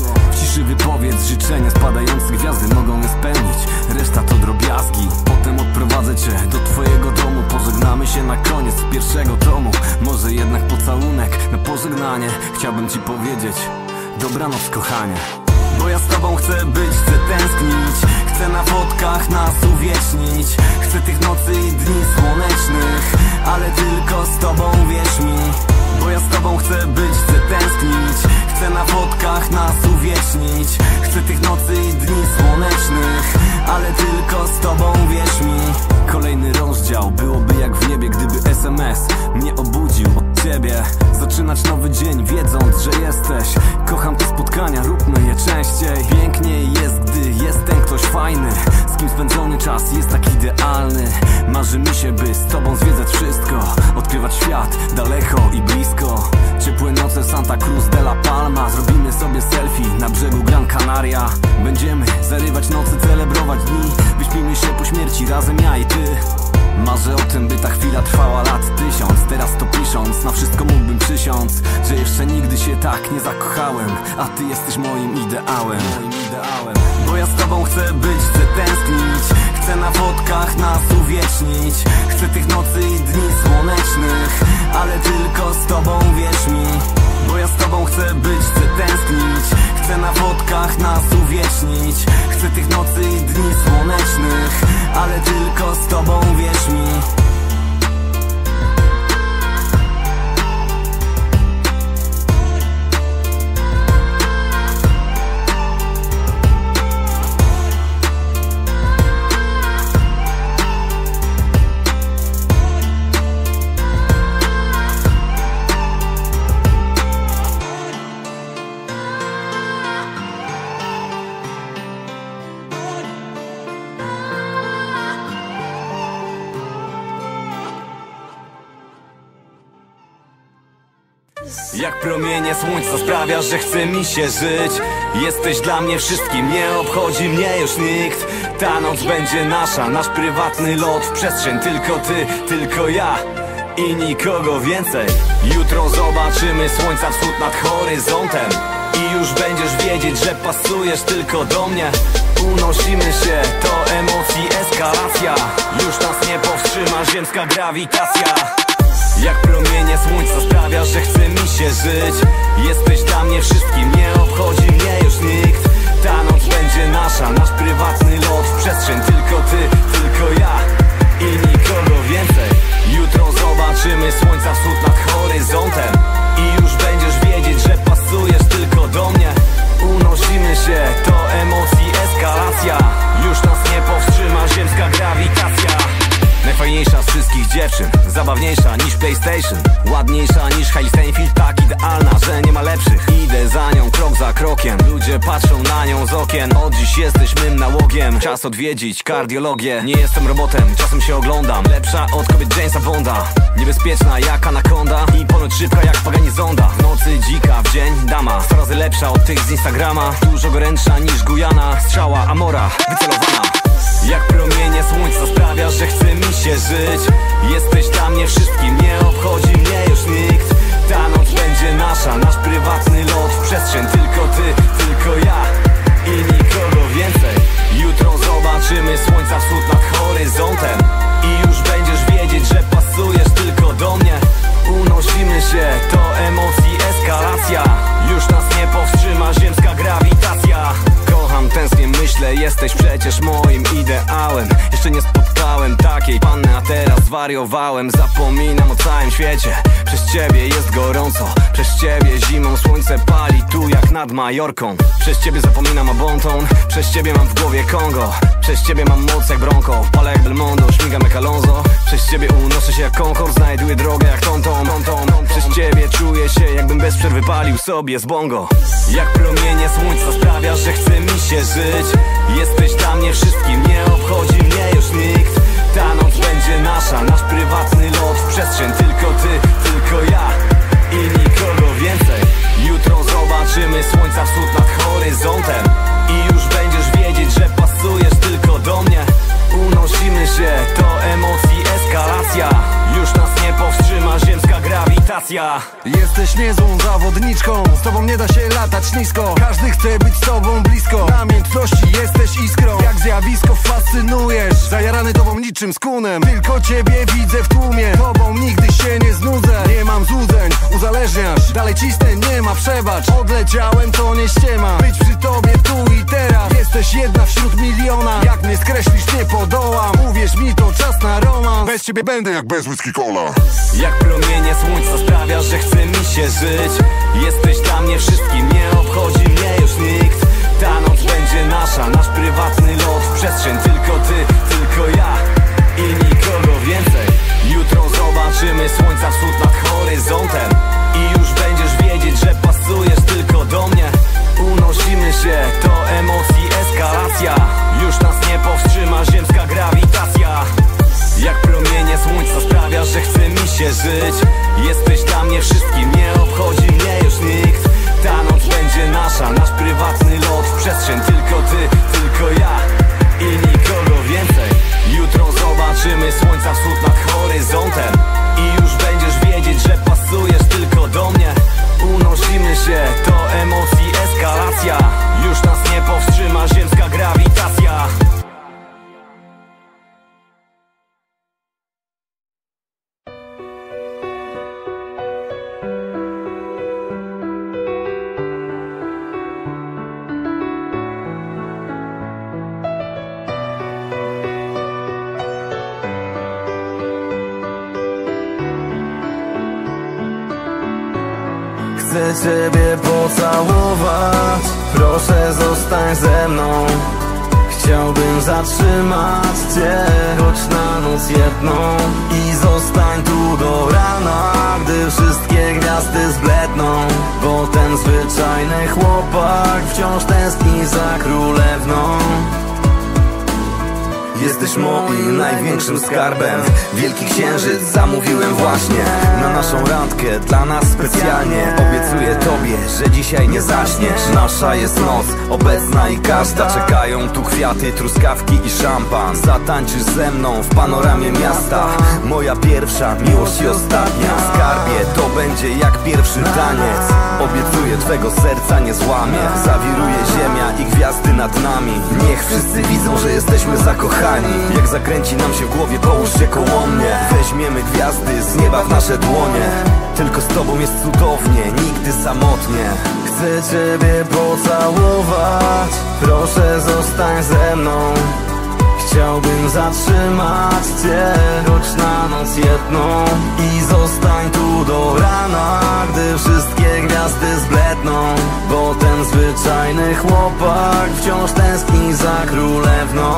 W ciszy wypowiedz życzenia, spadające gwiazdy mogą je spełnić. Reszta to drobiazgi. Potem odprowadzę cię do twojego domu. Pożegnamy się na koniec pierwszego tomu. Może jednak pocałunek na pożegnanie. Chciałbym ci powiedzieć dobranoc, kochanie. Bo ja z tobą chcę być, chcę tęsknić. Chcę na fotkach nas uwiecznić. Chcę tych nocy i dni słonecznych, ale tylko z tobą, wierz mi. Bo ja z tobą chcę być, chcę tęsknić. Chcę na fotkach nas uwiecznić. Chcę tych nocy i dni słonecznych, ale tylko z tobą, wierz mi. Kolejny rozdział, byłoby jak w niebie, gdyby SMS mnie obudził od ciebie. Zaczynać nowy dzień, wiedząc, że jesteś. Kocham te spotkania, róbmy je częściej. Piękniej jest, gdy jest ten ktoś fajny, z kim spędzony czas jest tak idealny. Marzy mi się, by z tobą zwiedzać wszystko. Odkrywać świat, daleko i blisko. Ciepłe noce Santa Cruz de la Palma. Zrobimy sobie selfie na brzegu Gran Canaria. Będziemy zarywać nocy, celebrować dni. Wyśpimy się po śmierci razem, ja i ty. Marzę o tym, by ta chwila trwała lat 1000. Teraz to pisząc, na wszystko mógłbym przysiąc, że jeszcze nigdy się tak nie zakochałem. A ty jesteś moim ideałem. Bo ja z tobą chcę być, chcę tęsknić. Chcę na fotkach nas uwiecznić. Chcę tych nocy i dni słonecznych, ale tylko z tobą, wierz mi. Bo ja z tobą chcę być, chcę tęsknić. Chcę na fotkach nas uwiecznić. Chcę tych nocy i dni słonecznych, ale tylko z tobą, wierz mi. Jak promienie słońca sprawiasz, że chce mi się żyć. Jesteś dla mnie wszystkim, nie obchodzi mnie już nikt. Ta noc będzie nasza, nasz prywatny lot w przestrzeń. Tylko ty, tylko ja i nikogo więcej. Jutro zobaczymy słońca wschód nad horyzontem i już będziesz wiedzieć, że pasujesz tylko do mnie. Unosimy się, to emocji eskalacja. Już nas nie powstrzyma ziemska grawitacja. Jak promienie słońca sprawiasz, że chce mi się żyć. Jesteś dla mnie wszystkim, nie obchodzi mnie już nikt. Ta noc będzie nasza, nasz prywatny lot w przestrzeń. Tylko ty, tylko ja i nikogo więcej. Jutro zobaczymy słońca wschód nad horyzontem i już będziesz wiedzieć, że pasujesz tylko do mnie. Unosimy się, to emocji eskalacja. Już nas nie powstrzyma ziemska grawitacja. Najfajniejsza z wszystkich dziewczyn, zabawniejsza niż PlayStation, ładniejsza niż Hailey Steinfeld, tak idealna, że nie ma lepszych. Idę za nią krok za krokiem, ludzie patrzą na nią z okien. Od dziś jesteś mym nałogiem, czas odwiedzić kardiologię. Nie jestem robotem, czasem się oglądam. Lepsza od kobiet Jamesa Bonda, niebezpieczna jak anakonda i ponoć szybka jak pagani zonda. W nocy dzika, w dzień dama, 100 razy lepsza od tych z Instagrama. Dużo gorętsza niż Gujana, strzała Amora, wycelowana. Jak promienie słońca sprawiasz, że chce mi się żyć. Jesteś dla mnie wszystkim, nie obchodzi mnie już nikt. Ta noc będzie nasza, nasz prywatny lot w przestrzeń. Tylko ty, tylko ja i nikogo więcej. Jutro zobaczymy słońca wschód nad horyzontem i już będziesz wiedzieć, że pasujesz tylko do mnie. Unosimy się, to emocji eskalacja. Już nas nie powstrzyma ziemska grawitacja. Kocham kocham, tęsknię, myślę, jesteś przecież moim ideałem. Jeszcze nie spotkałem takiej panny, a teraz zwariowałem. Zapominam o całym świecie, przez ciebie jest gorąco. Przez ciebie zimą słońce pali tu jak nad Majorką. Przez ciebie zapominam o bonton, przez ciebie mam w głowie Kongo. Przez ciebie mam moc jak Bronco, palę jak Belmondo, śmigam jak Alonso. Przez ciebie unoszę się jak Concorde, znajduję drogę jak Tonton. Przez ciebie czuję się, jakbym bez przerwy palił sobie z bongo. Jak promienie słońca sprawia, że chce mi się żyć. Jesteś dla mnie wszystkim, nie obchodzi mnie już nikt. Ta noc będzie nasza, nasz prywatny lot w przestrzeń. Tylko ty, tylko ja i nikogo więcej. Jutro zobaczymy słońca wschód nad horyzontem i już będziesz wiedzieć, że pasujesz tylko do mnie. Unosimy się, to emocji eskalacja. Już nas nie powstrzyma ziemska grawitacja. Jesteś niezłą zawodniczką, z tobą nie da się latać nisko. Każdy chce być z tobą blisko, namiętności jesteś iskrą. Jak zjawisko fascynujesz, zajarany tobą niczym skunem. Tylko ciebie widzę w tłumie, tobą nigdy się nie znudzę. Nie mam złudzeń, uzależniasz, dalej cisnę, nie ma przebacz. Odleciałem, to nie ściema, być przy tobie tu i teraz. Jesteś jedna wśród miliona, jak mnie skreślisz nie podołam. Uwierz mi, to czas na romans, bez ciebie będę jak bez whisky cola. Jak promienie słońca sprawia, że chce mi się żyć. Jesteś dla mnie wszystkim, nie obchodzi mnie już nikt. Ta noc będzie nasza, nasz prywatny lot w przestrzeń. Tylko ty, tylko ja i nikogo więcej. Jutro zobaczymy słońca wschód nad horyzontem i już będziesz wiedzieć, że pasujesz tylko do mnie. Unosimy się, to emocji eskalacja. Już nas nie powstrzyma ziemska grawitacja. Jak promienie słońca sprawia, że chce mi się żyć. Jesteś dla mnie wszystkim, nie obchodzi mnie już nikt. Ta noc będzie nasza, nasz prywatny lot w przestrzeń. Tylko ty, tylko ja i nikogo więcej. Jutro zobaczymy słońca wschód nad horyzontem i już będziesz wiedzieć, że pasujesz tylko do mnie. Unosimy się, to emocji eskalacja. Już nas nie powstrzyma ziemska grawitacja. Chcę ciebie pocałować, proszę zostań ze mną. Chciałbym zatrzymać cię, choć na noc jedną. I zostań tu do rana, gdy wszystkie gwiazdy zbledną. Bo ten zwyczajny chłopak wciąż tęskni za królewną. Jesteś moim największym skarbem. Wielki księżyc zamówiłem właśnie na naszą randkę, dla nas specjalnie. Obiecuję tobie, że dzisiaj nie zaśniesz. Nasza jest noc, obecna i każda. Czekają tu kwiaty, truskawki i szampan. Zatańczysz ze mną w panoramie miasta. Moja pierwsza miłość i ostatnia. Skarbie, to będzie jak pierwszy taniec. Obiecuję, twego serca nie złamie. Zawiruje ziemia i gwiazdy nad nami. Niech wszyscy widzą, że jesteśmy zakochani. Jak zakręci nam się w głowie, połóż się koło mnie. Weźmiemy gwiazdy z nieba w nasze dłonie. Tylko z tobą jest cudownie, nigdy samotnie. Chcę ciebie pocałować, proszę zostań ze mną. Chciałbym zatrzymać cię, choć na noc jedną. I zostań tu do rana, gdy wszystkie gwiazdy zbledną. Bo ten zwyczajny chłopak wciąż tęskni za królewną.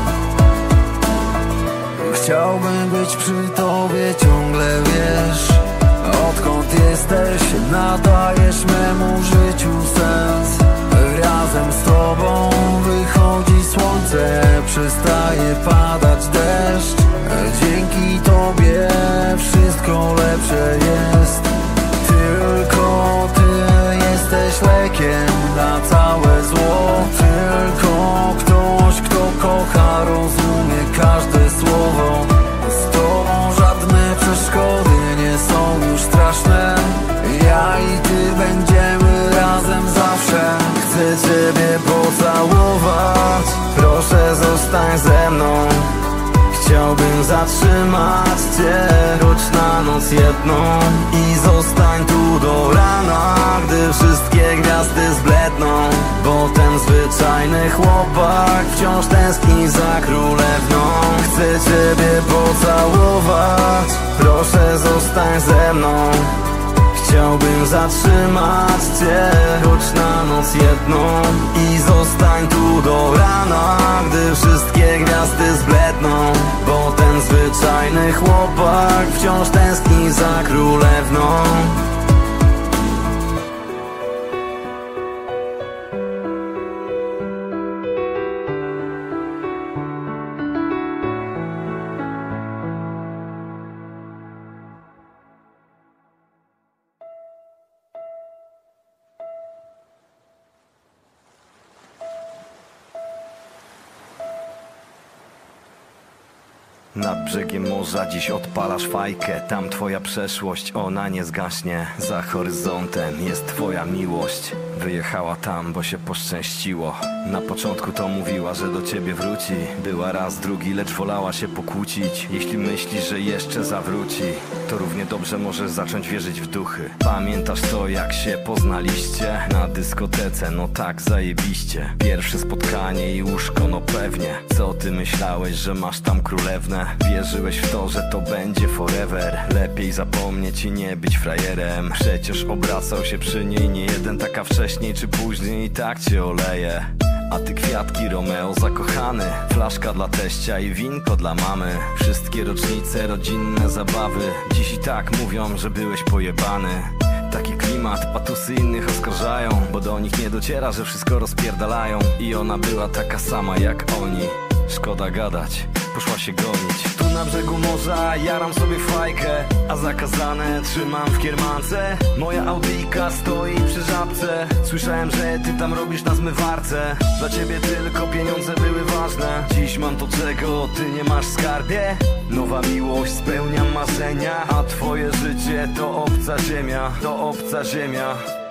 Chciałbym być przy tobie ciągle, wiesz. Odkąd jesteś, nadajesz memu życiu sens. Razem z tobą wychodzi słońce, przestaje padać deszcz. Dzięki tobie wszystko lepsze jest. Tylko ty jesteś lekiem na całe zło. Tylko ktoś, kto kocha, rozumie każde słowo. Z tobą żadne przeszkody nie są już straszne. Ja i ty będziemy razem zawsze. Chcę ciebie pocałować, proszę zostań ze mną. Chciałbym zatrzymać cię, choć na noc noc jedną i zostań tu do rana, gdy wszystkie gwiazdy zbledną. Bo ten zwyczajny chłopak wciąż tęskni za królewną. Chcę ciebie pocałować, proszę zostań ze mną. Chciałbym zatrzymać cię choć na noc jedną i zostań tu do rana, gdy wszystkie gwiazdy zbledną. Bo ten zwyczajny chłopak wciąż tęskni za królewną. Nad brzegiem morza dziś odpalasz fajkę. Tam twoja przeszłość, ona nie zgaśnie. Za horyzontem jest twoja miłość. Wyjechała tam, bo się poszczęściło. Na początku to mówiła, że do ciebie wróci. Była raz, drugi, lecz wolała się pokłócić. Jeśli myślisz, że jeszcze zawróci, to równie dobrze możesz zacząć wierzyć w duchy. Pamiętasz to, jak się poznaliście? Na dyskotece, no tak, zajebiście. Pierwsze spotkanie i łóżko, no pewnie. Co ty myślałeś, że masz tam królewnę? Wierzyłeś w to, że to będzie forever. Lepiej zapomnieć i nie być frajerem. Przecież obracał się przy niej nie jeden, taka wcześniej czy później i tak cię oleje. A ty kwiatki Romeo zakochany, flaszka dla teścia i winko dla mamy. Wszystkie rocznice, rodzinne zabawy. Dziś i tak mówią, że byłeś pojebany. Taki klimat, patusy innych oskarżają, bo do nich nie dociera, że wszystko rozpierdalają. I ona była taka sama jak oni. Szkoda gadać, poszła się gonić. Tu na brzegu morza jaram sobie fajkę, a zakazane trzymam w kiermance. Moja Audyjka stoi przy żabce. Słyszałem, że ty tam robisz na zmywarce. Dla ciebie tylko pieniądze były ważne. Dziś mam to, czego ty nie masz w skarbie. Nowa miłość, spełniam marzenia, a twoje życie to obca ziemia. To obca ziemia.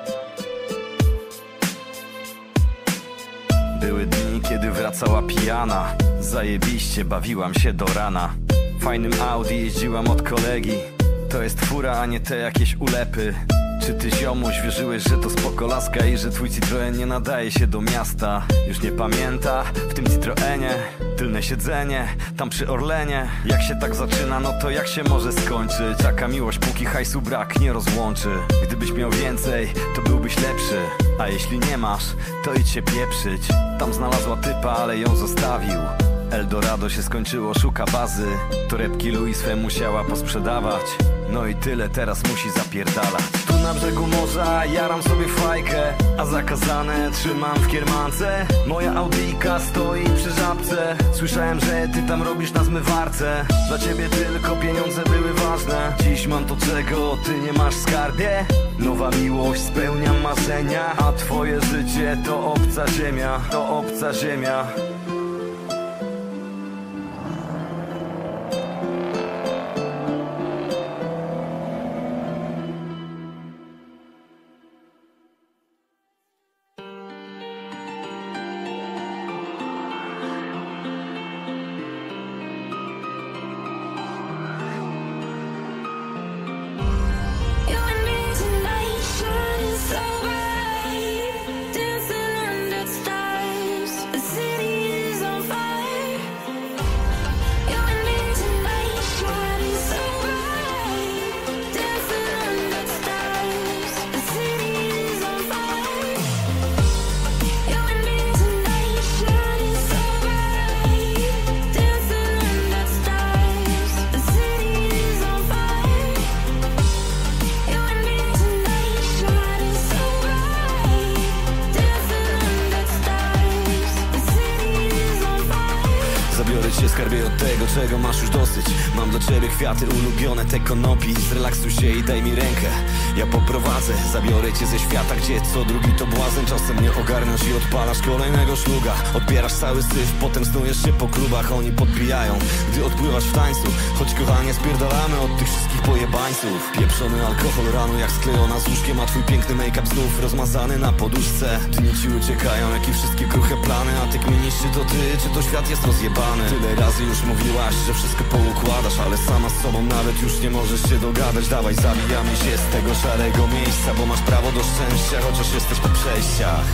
Były dni, kiedy wracała pijana. Zajebiście bawiłam się do rana. Fajnym Audi jeździłam od kolegi. To jest fura, a nie te jakieś ulepy. Czy ty, ziomuś, wierzyłeś, że to spoko laska i że twój Citroen nie nadaje się do miasta? Już nie pamięta w tym Citroenie. Tylne siedzenie, tam przy Orlenie. Jak się tak zaczyna, no to jak się może skończyć? Taka miłość, póki hajsu brak, nie rozłączy. Gdybyś miał więcej, to byłbyś lepszy. A jeśli nie masz, to idź się pieprzyć. Tam znalazła typa, ale ją zostawił. Eldorado się skończyło, szuka bazy. Torebki Louis swe musiała posprzedawać. No i tyle, teraz musi zapierdalać. Tu na brzegu morza jaram sobie fajkę, a zakazane trzymam w kiermance. Moja Audyjka stoi przy żabce. Słyszałem, że ty tam robisz na zmywarce. Dla ciebie tylko pieniądze były ważne. Dziś mam to, czego ty nie masz w skarbie. Nowa miłość, spełniam marzenia, a twoje życie to obca ziemia. To obca ziemia. Skarbie od tego, czego masz już dosyć. Mam dla ciebie kwiaty ulubione, te konopi. Zrelaksuj się i daj mi rękę. Ja poprowadzę, zabiorę cię ze świata, gdzie co drugi to błazen. Czasem nie ogarniasz i odpalasz kolejnego szluga. Odbierasz cały syf, potem snujesz się po klubach. Oni podbijają, gdy odpływasz w tańcu. Choć kochanie, spierdalamy od tych wszystkich pojebańców. Pieprzony alkohol rano jak sklejona z łóżkiem, a twój piękny make-up znów rozmazany na poduszce. Dni ci uciekają, jak i wszystkie kruche plany. A ty kminisz, czy to ty, czy to świat jest rozjebany. Tyle razy już mówiłaś, że wszystko poukładasz, ale sama z sobą nawet już nie możesz się dogadać. Dawaj, zabijamy się z tego szarego miejsca, bo masz prawo do szczęścia, chociaż jesteś po przejściach.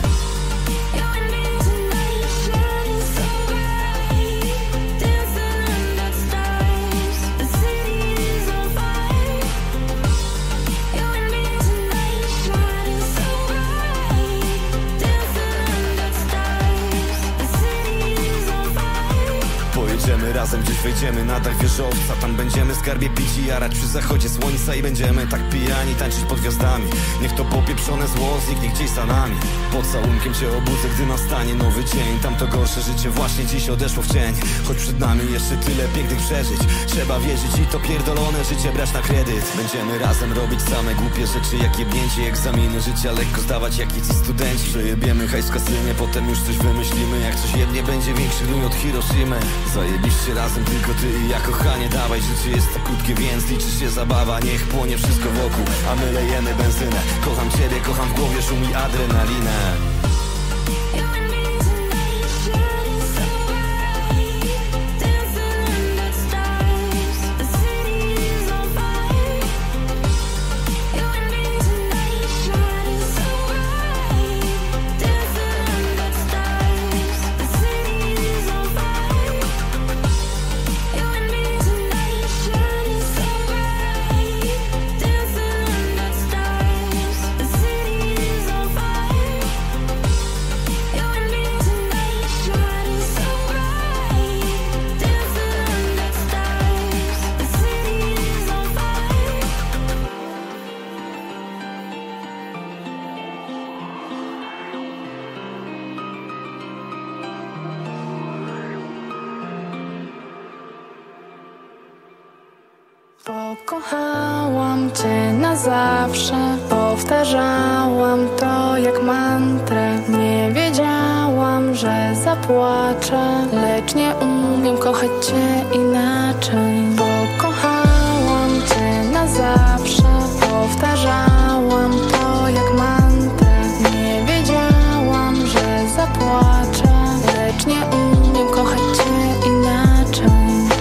Pojedziemy razem, gdzieś wejdziemy na dach wieżowca. Tam będziemy skarbie pić i jarać przy zachodzie słońca. I będziemy tak pijani, tańczyć pod gwiazdami. Niech to popieprzone zło zniknie gdzieś za nami. Pocałunkiem cię obudzę, gdy nastanie nowy dzień. Tamto gorsze życie właśnie dziś odeszło w cień. Choć przed nami jeszcze tyle pięknych przeżyć. Trzeba wierzyć i to pierdolone życie brać na kredyt. Będziemy razem robić same głupie rzeczy, jak jebnięcie egzaminy życia, lekko zdawać jak i ci studenci. Przejebiemy hajs w kasynie, potem już coś wymyślimy. Jak coś jednie będzie większy gnój od Hiroshimy. Zajebiście razem, tylko ty i ja, kochanie, dawaj. Życie jest tak krótkie, więc liczy się zabawa. Niech płonie wszystko wokół, a my lejemy benzynę. Kocham ciebie, kocham w głowie szum i adrenalinę. Pokochałam cię na zawsze, powtarzałam to jak mantrę. Nie wiedziałam, że zapłaczę, lecz nie umiem kochać cię inaczej. Pokochałam cię na zawsze, powtarzałam to jak mantrę. Nie wiedziałam, że zapłaczę, lecz nie umiem kochać cię inaczej.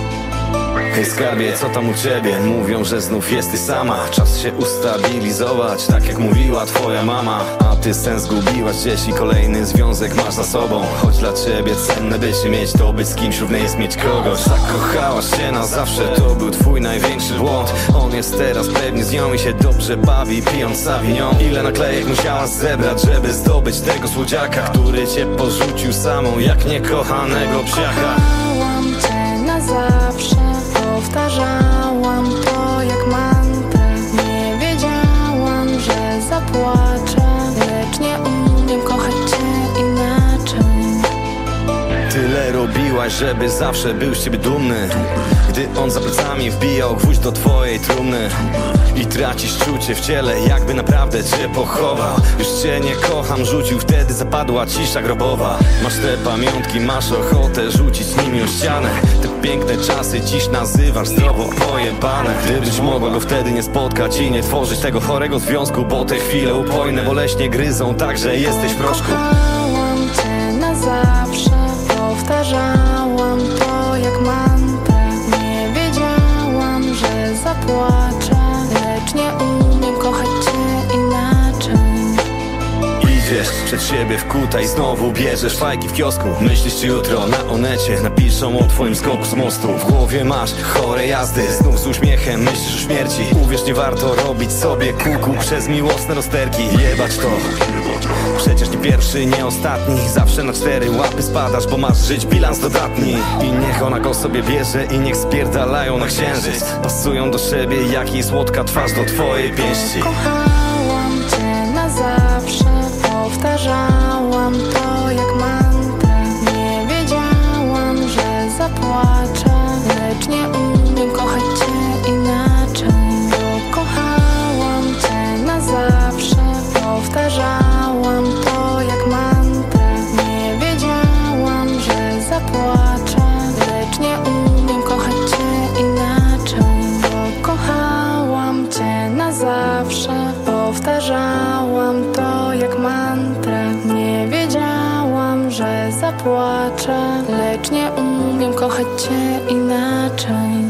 Hej skarbie, co tam u ciebie? Mówią, że znów jesteś sama. Czas się ustabilizować, tak jak mówiła twoja mama. A ty sens zgubiłaś gdzieś i kolejny związek masz za sobą. Choć dla ciebie cenne by się mieć, to być z kimś równe jest mieć kogoś. Zakochałaś się na zawsze, to był twój największy błąd. On jest teraz pewnie z nią i się dobrze bawi, pijąc Savignon. Ile naklejek musiałaś zebrać, żeby zdobyć tego słodziaka, który cię porzucił samą jak niekochanego psiaka. Kochałam cię na zawsze, powtarzałam to jak mantrę. Nie wiedziałam, że zapłaczę, lecz nie umiem kochać cię inaczej. Tyle robiłaś, żeby zawsze był z ciebie dumny, gdy on za plecami wbijał gwóźdź do twojej trumny. I tracisz czucie w ciele, jakby naprawdę cię pochował. Już cię nie kocham, rzucił, wtedy zapadła cisza grobowa. Masz te pamiątki, masz ochotę rzucić nimi o ścianę. Te piękne czasy dziś nazywasz zdrowo pojebane. Gdybyś mogła go wtedy nie spotkać i nie tworzyć tego chorego związku, bo te chwile upojne boleśnie gryzą, tak że jesteś w proszku. Kochałam cię na zawsze, powtarzałam to jak mantrę. Nie wiedziałam, że zapłaczę, lecz nie umiem kochać cię inaczej. Idziesz przed siebie wkuta i znowu bierzesz fajki w kiosku. Myślisz, czy jutro na Onecie napiszą o twoim skoku z mostu. W głowie masz chore jazdy, znów z uśmiechem myślisz o śmierci. Uwierz, nie warto robić sobie kuku przez miłosne rozterki. Jebać to, przecież nie pierwszy, nie ostatni. Zawsze na 4 łapy spadasz, bo masz żyć bilans dodatni. I niech ona go sobie bierze i niech spierdalają na księżyc. Pasują do siebie jak jej słodka twarz do twojej pięści. Kochałam cię na zawsze, powtarzałam to jak mantrę. Nie wiedziałam, że zapłaczę, lecz nie umiem kochać cię inaczej. Kochałam cię na zawsze, powtarzałam to jak mantrę. Nie wiedziałam, że zapłaczę, lecz nie umiem kochać cię inaczej. Kochałam cię na zawsze, powtarzałam to jak mantrę. Nie wiedziałam, że zapłaczę, lecz nie umiem umiem kochać cię inaczej.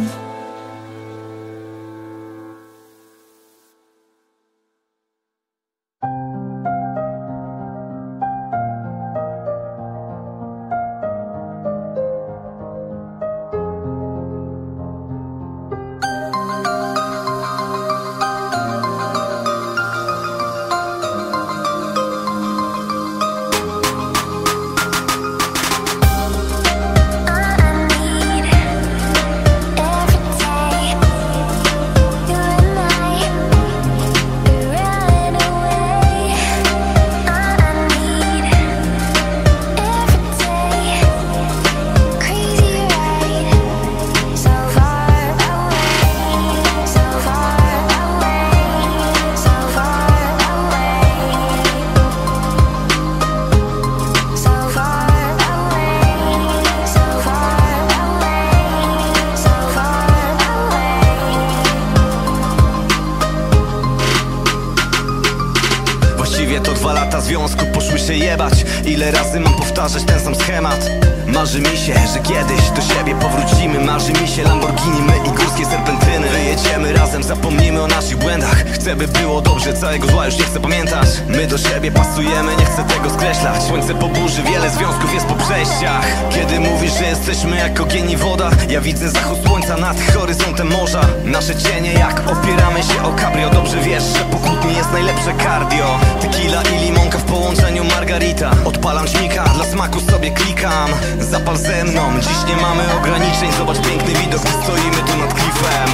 To 2 lata związku poszły się jebać. Ile razy mam powtarzać ten sam schemat? Marzy mi się, że kiedyś do siebie powrócimy. Marzy mi się Lamborghini, my i górskie serpentyny. Wyjedziemy razem, zapomnimy o naszych błędach. Chcę, by było dobrze, całego zła już nie chcę pamiętać. My do siebie pasujemy, nie chcę tego skreślać. Słońce po burzy, wiele związków jest po przejściach. Kiedy mówisz, że jesteśmy jak ogień i woda, ja widzę zachód słońca nad horyzontem morza. Nasze cienie jak opieramy się o cabrio. Dobrze wiesz, że po kłótni jest najlepsze cardio. Tequila i limonka w połączeniu margarita. Odpalam śmika, dla smaku sobie klikam. Zapal ze mną, dziś nie mamy ograniczeń. Zobacz piękny widok, gdy stoimy tu nad klifem.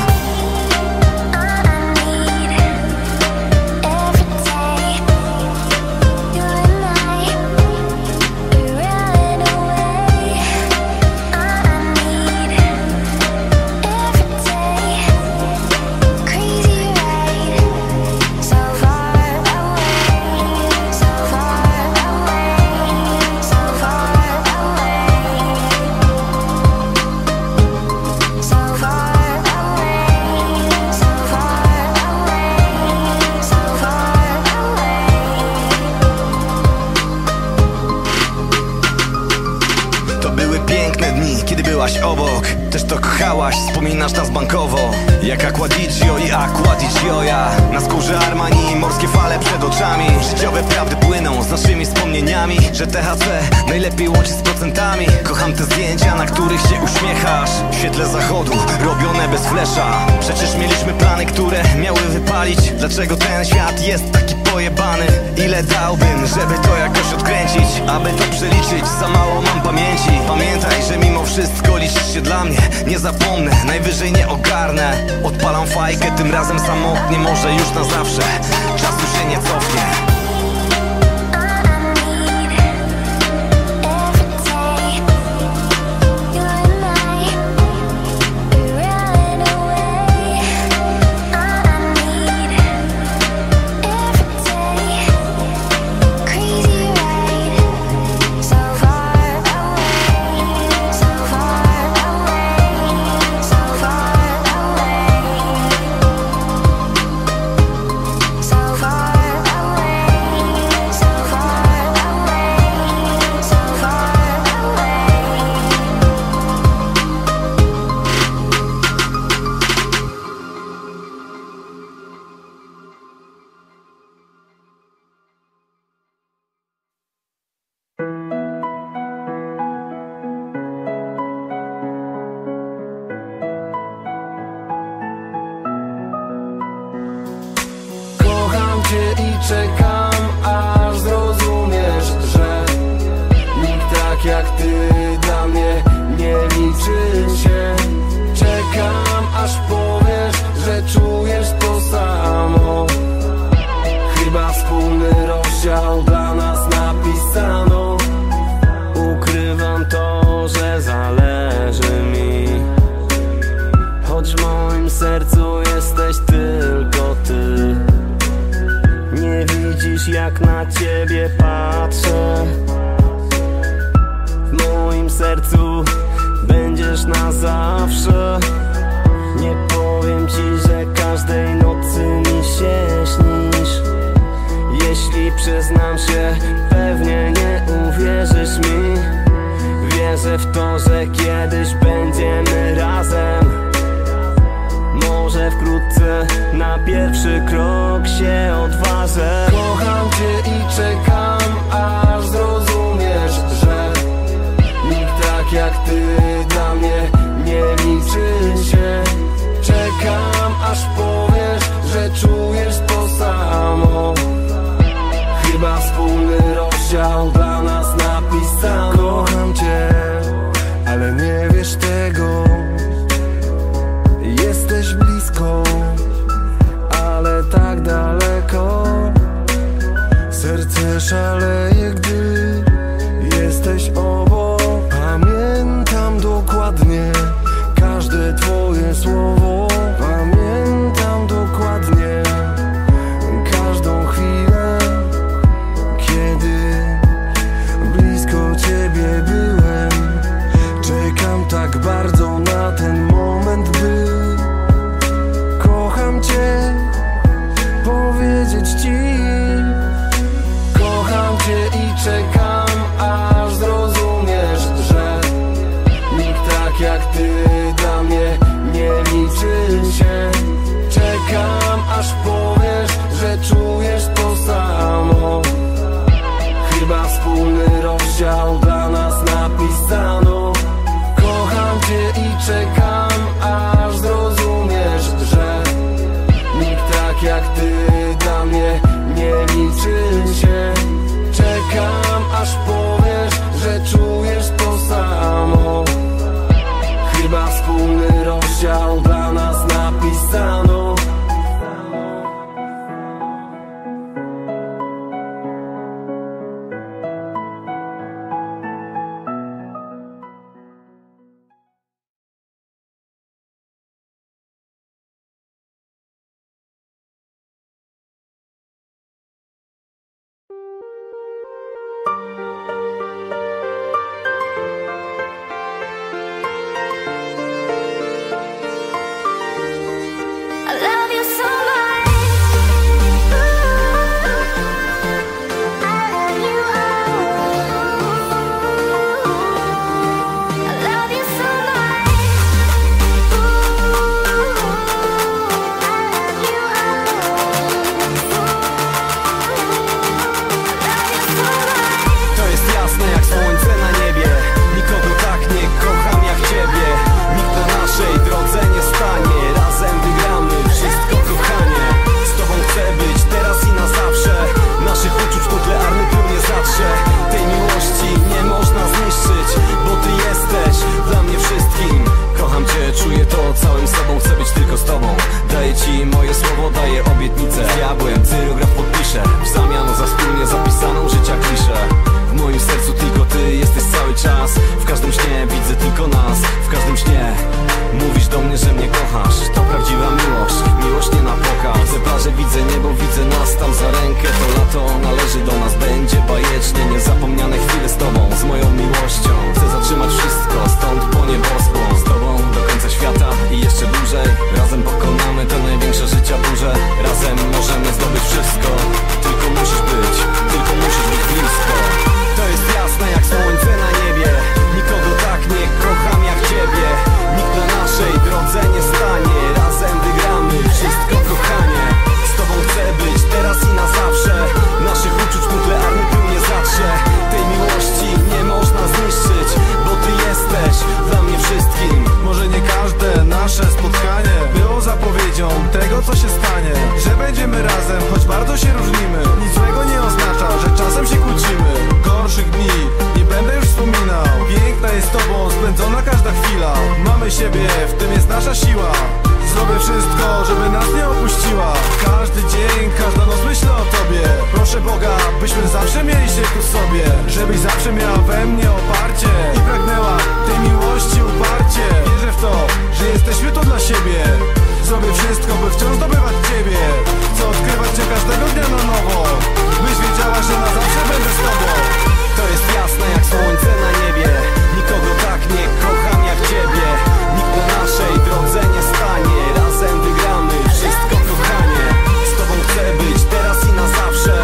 Kiedy byłaś obok, też to kochałaś, wspominasz nas bankowo. Jak Aquadigio i Aquadigioja. Na skórze Armani i morskie fale przed oczami. Życiowe prawdy płyną z naszymi wspomnieniami. Że THC najlepiej łączy z procentami. Kocham te zdjęcia, na których się uśmiechasz. W świetle zachodu, robione bez flesza. Przecież mieliśmy plany, które miały wypalić. Dlaczego ten świat jest taki pojebany? Ile dałbym, żeby to jakoś odkręcić? Aby to przeliczyć, za mało mam pamięci. Pamiętaj, że mimo wszystko liczysz się dla mnie. Nie zapomnę, najwyżej nie ogarnę. Odpalam fajkę, tym razem samotnie. Może już na zawsze, czasu się nie cofnie. I czekam, aż zrozumiesz, że nikt tak jak ty dla mnie nie liczy się. Czekam, aż powiesz, że czujesz to samo. Chyba wspólny rozdział dla nas napisano. Ukrywam to, że zależy mi, choć w moim sercu jesteś tylko ty. Nie widzisz, jak na ciebie patrzę. W moim sercu będziesz na zawsze. Nie powiem ci, że każdej nocy mi się śnisz. Jeśli przyznam się, pewnie nie uwierzysz mi. Wiesz, Wierzę w to, że kiedyś będziemy razem. Może wkrótce na pierwszy krok się odważę. Kocham cię i czekam, aż zrozumiesz, że nikt tak jak ty dla mnie nie liczy się. Czekam, aż powiesz, że czujesz to samo. Chyba wspólny rozdział dla nas napisano. Kocham cię, ale nie wiesz tego. Jesteś blisko, ale tak daleko. Serce szaleje, gdy jesteś obok. Pamiętam dokładnie każde twoje słowo. Pamiętam dokładnie każdą chwilę, kiedy blisko ciebie byłem. Czekam tak bardzo na ten moment, by kocham cię, powiedzieć ci. Kocham cię i czekam, aż zrozumiesz, że nikt tak jak ty dla mnie nie liczy się. Czekam, aż powiesz, że czujesz to samo. Chyba wspólny rozdział dla nas napisano. Kocham cię i czekam, aż zrozumiesz, że nikt tak jak ty dla mnie nie liczy się. Czekam, aż powiesz, że czujesz to samo. Chyba wspólny rozdział dla nas napisano.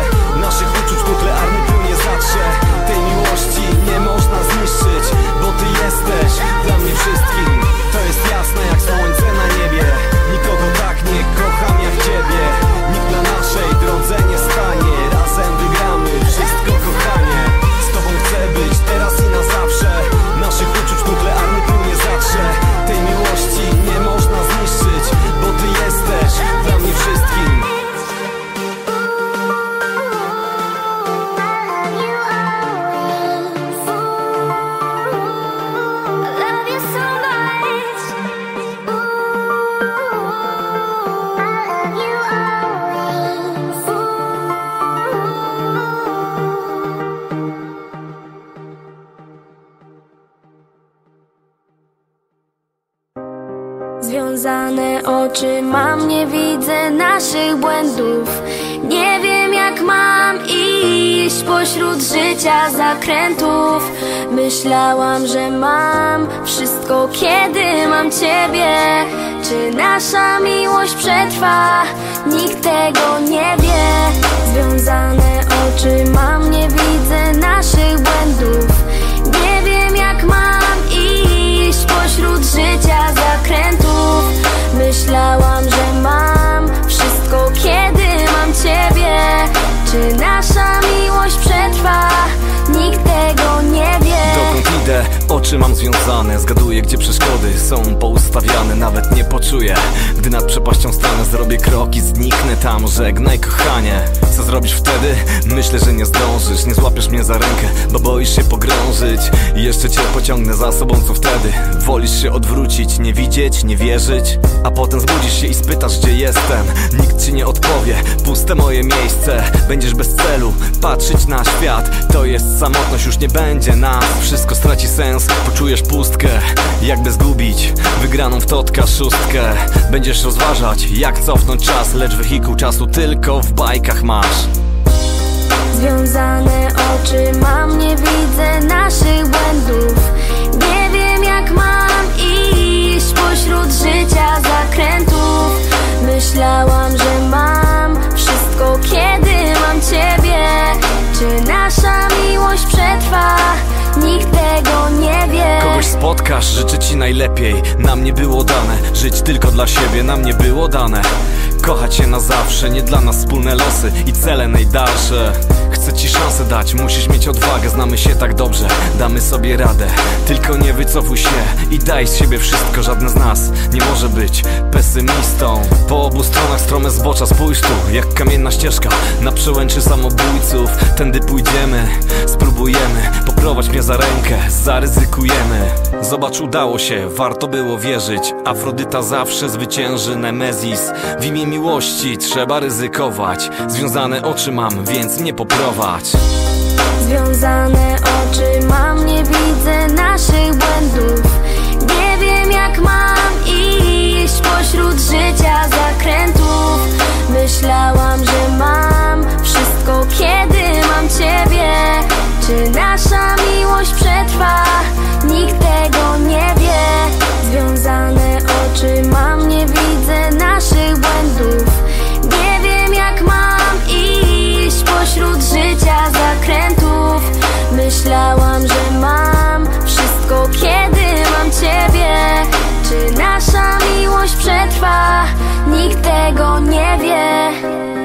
Tej miłości nie można zniszczyć, bo ty Związane oczy mam, nie widzę naszych błędów. Nie wiem jak mam iść pośród życia zakrętów. Myślałam, że mam wszystko, kiedy mam ciebie. Czy nasza miłość przetrwa? Nikt tego nie wie. Związane oczy mam, nie widzę naszych błędów. Nie wiem jak mam iść pośród życia zakrętów. Myślałam, że mam wszystko, kiedy mam ciebie. Czy nasza miłość przetrwa? Nikt tego nie wie. Dokąd idę? Oczy mam związane. Zgaduję, gdzie przeszkody są poustawiane. Nawet nie poczuję, gdy nad przepaścią stanę. Zrobię krok i zniknę tam. Żegnaj kochanie. Co zrobisz wtedy? Myślę, że nie zdążysz. Nie złapiesz mnie za rękę, bo boisz się pogrążyć. I jeszcze cię pociągnę za sobą, co wtedy? Wolisz się odwrócić, nie widzieć, nie wierzyć? A potem zbudzisz się i spytasz, gdzie jestem. Nikt ci nie odpowie, puste moje miejsce. Będziesz bez celu, patrzeć na świat. To jest samotność, już nie będzie nas. Wszystko straci sens, poczujesz pustkę. Jakby zgubić wygraną w totka szóstkę. Będziesz rozważać, jak cofnąć czas. Lecz wehikuł czasu tylko w bajkach masz. Związane oczy mam, nie widzę naszych błędów. Nie wiem jak mam iść pośród życia zakrętów. Myślałam, że mam wszystko, kiedy mam ciebie. Czy nasza miłość przetrwa? Nikt tego nie wie. Kogoś spotkasz, życzę ci najlepiej. Nam nie było dane żyć tylko dla siebie. Nam nie było dane kochać się na zawsze. Nie dla nas wspólne losy i cele najdalsze. Chcę ci szansę dać, musisz mieć odwagę. Znamy się tak dobrze, damy sobie radę. Tylko nie wycofuj się i daj z siebie wszystko. Żadne z nas nie może być pesymistą. Po obu stronach strome zbocza, spójrz tu, jak kamienna ścieżka na przełęczy samobójców. Tędy pójdziemy, spróbujemy. Poprowadź mnie za rękę, zaryzykujemy. Zobacz, udało się, warto było wierzyć. Afrodyta zawsze zwycięży Nemezis. W imię miłości trzeba ryzykować. Związane oczy mam, więc nie poprowadź. Związane oczy mam, nie widzę naszych błędów. Nie wiem jak mam iść pośród życia zakrętów. Myślałam, że mam wszystko, kiedy mam ciebie. Czy nasza miłość przetrwa? Nikt tego nie wie. Związane oczy mam, nie widzę naszych błędów. Nie wiem jak mam iść pośród życia zakrętów. Myślałam, że mam wszystko, kiedy mam ciebie. Czy nasza miłość przetrwa? Nikt tego nie wie.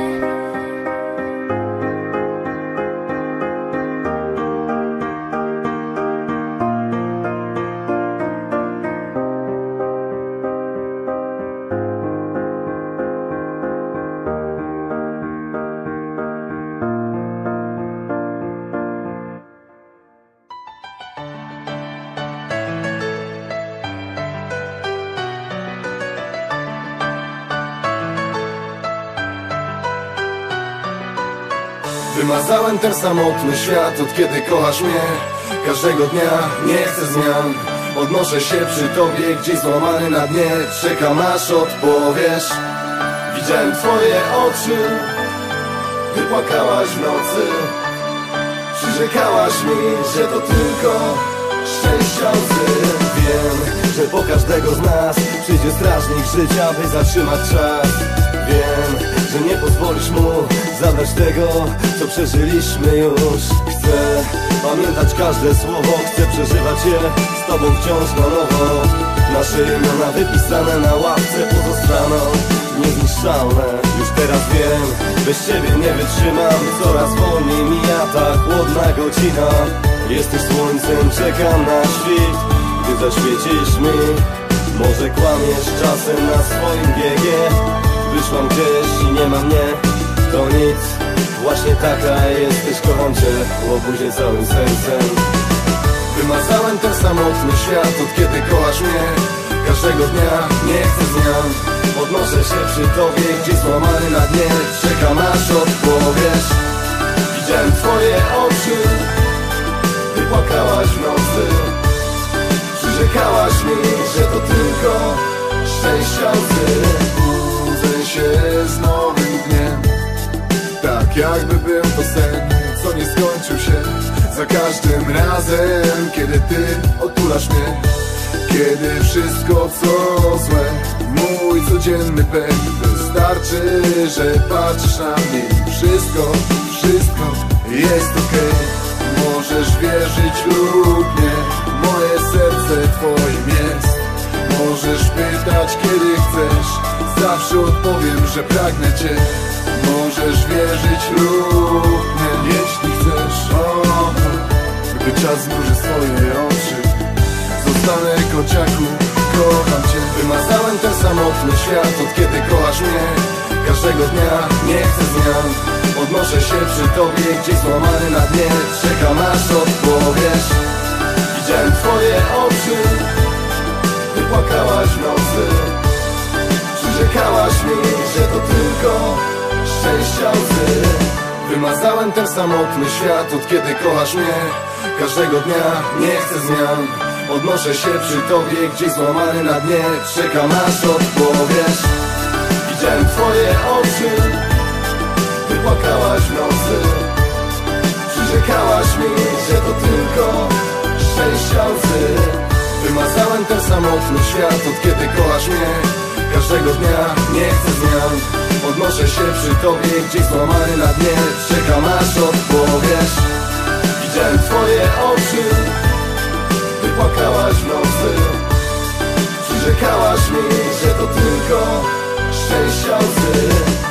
Wymazałem ten samotny świat, od kiedy kochasz mnie. Każdego dnia nie chcę zmian. Odnoszę się przy tobie, gdzieś złamany na dnie. Czekam aż odpowiesz. Widziałem twoje oczy, gdy płakałaś w nocy. Przyrzekałaś mi, że to tylko szczęścia łzy. Wiem, że po każdego z nas przyjdzie strażnik życia, by zatrzymać czas. Wiem, że nie pozwolisz mu zabrać tego, co przeżyliśmy już. Chcę pamiętać każde słowo, chcę przeżywać je z tobą wciąż na nowo. Nasze imiona wypisane na ławce pozostaną niezniszczalne. Już teraz wiem, bez ciebie nie wytrzymam. Coraz wolniej mija ta chłodna godzina. Jesteś słońcem, czekam na świt, gdy zaświecisz mi. Może kłamiesz czasem na swoim biegiem. Wyszłam gdzieś i nie ma mnie, to nic. Właśnie taka jesteś, kocham cię, łobuzie całym sercem. Wymazałem ten samotny świat, od kiedy kochasz mnie. Każdego dnia nie chcę zmian. Podnoszę się przy tobie, gdzieś złamany na dnie. Czekam aż odpowiesz. Widziałem twoje oczy, gdy płakałaś w nocy. Przyrzekałaś mi, że to tylko szczęścia łzy. Budzę się z nowym dniem, tak jakby był to sen, co nie skończył się. Za każdym razem, kiedy ty otulasz mnie, kiedy wszystko co złe, mój codzienny pęd, wystarczy, że patrzysz na mnie i wszystko jest okej. Możesz wierzyć lub nie, moje serce twoim jest. Możesz pytać kiedy chcesz, zawsze odpowiem, że pragnę cię. Możesz wierzyć lub nie, jeśli chcesz. Gdy czas znuży swoje oczy, zostanę kociaku, kocham cię. Wymazałem ten samotny świat, od kiedy kochasz mnie. Każdego dnia nie chcę zmian, podnoszę się przy tobie, gdzieś złamany na dnie. Czekam aż odpowiesz. Widziałem twoje oczy, ty płakałaś w nocy. Przyrzekałaś mi, że to tylko szczęścia łzy. Wymazałem ten samotny świat, od kiedy kochasz mnie. Każdego dnia nie chcę zmian, podnoszę się przy tobie, gdzieś złamany na dnie. Czekam aż odpowiesz. Widziałem twoje oczy, ty płakałaś w nocy. Przyrzekałaś mi, że to tylko szczęścia łzy. Wymazałem ten samotny świat, od kiedy kochasz mnie. Każdego dnia nie chcę zmian, podnoszę się przy tobie, gdzieś złamany na dnie. Czekam aż odpowiesz. Widziałem twoje oczy, ty płakałaś w nocy. Przyrzekałaś mi, że to tylko szczęścia łzy.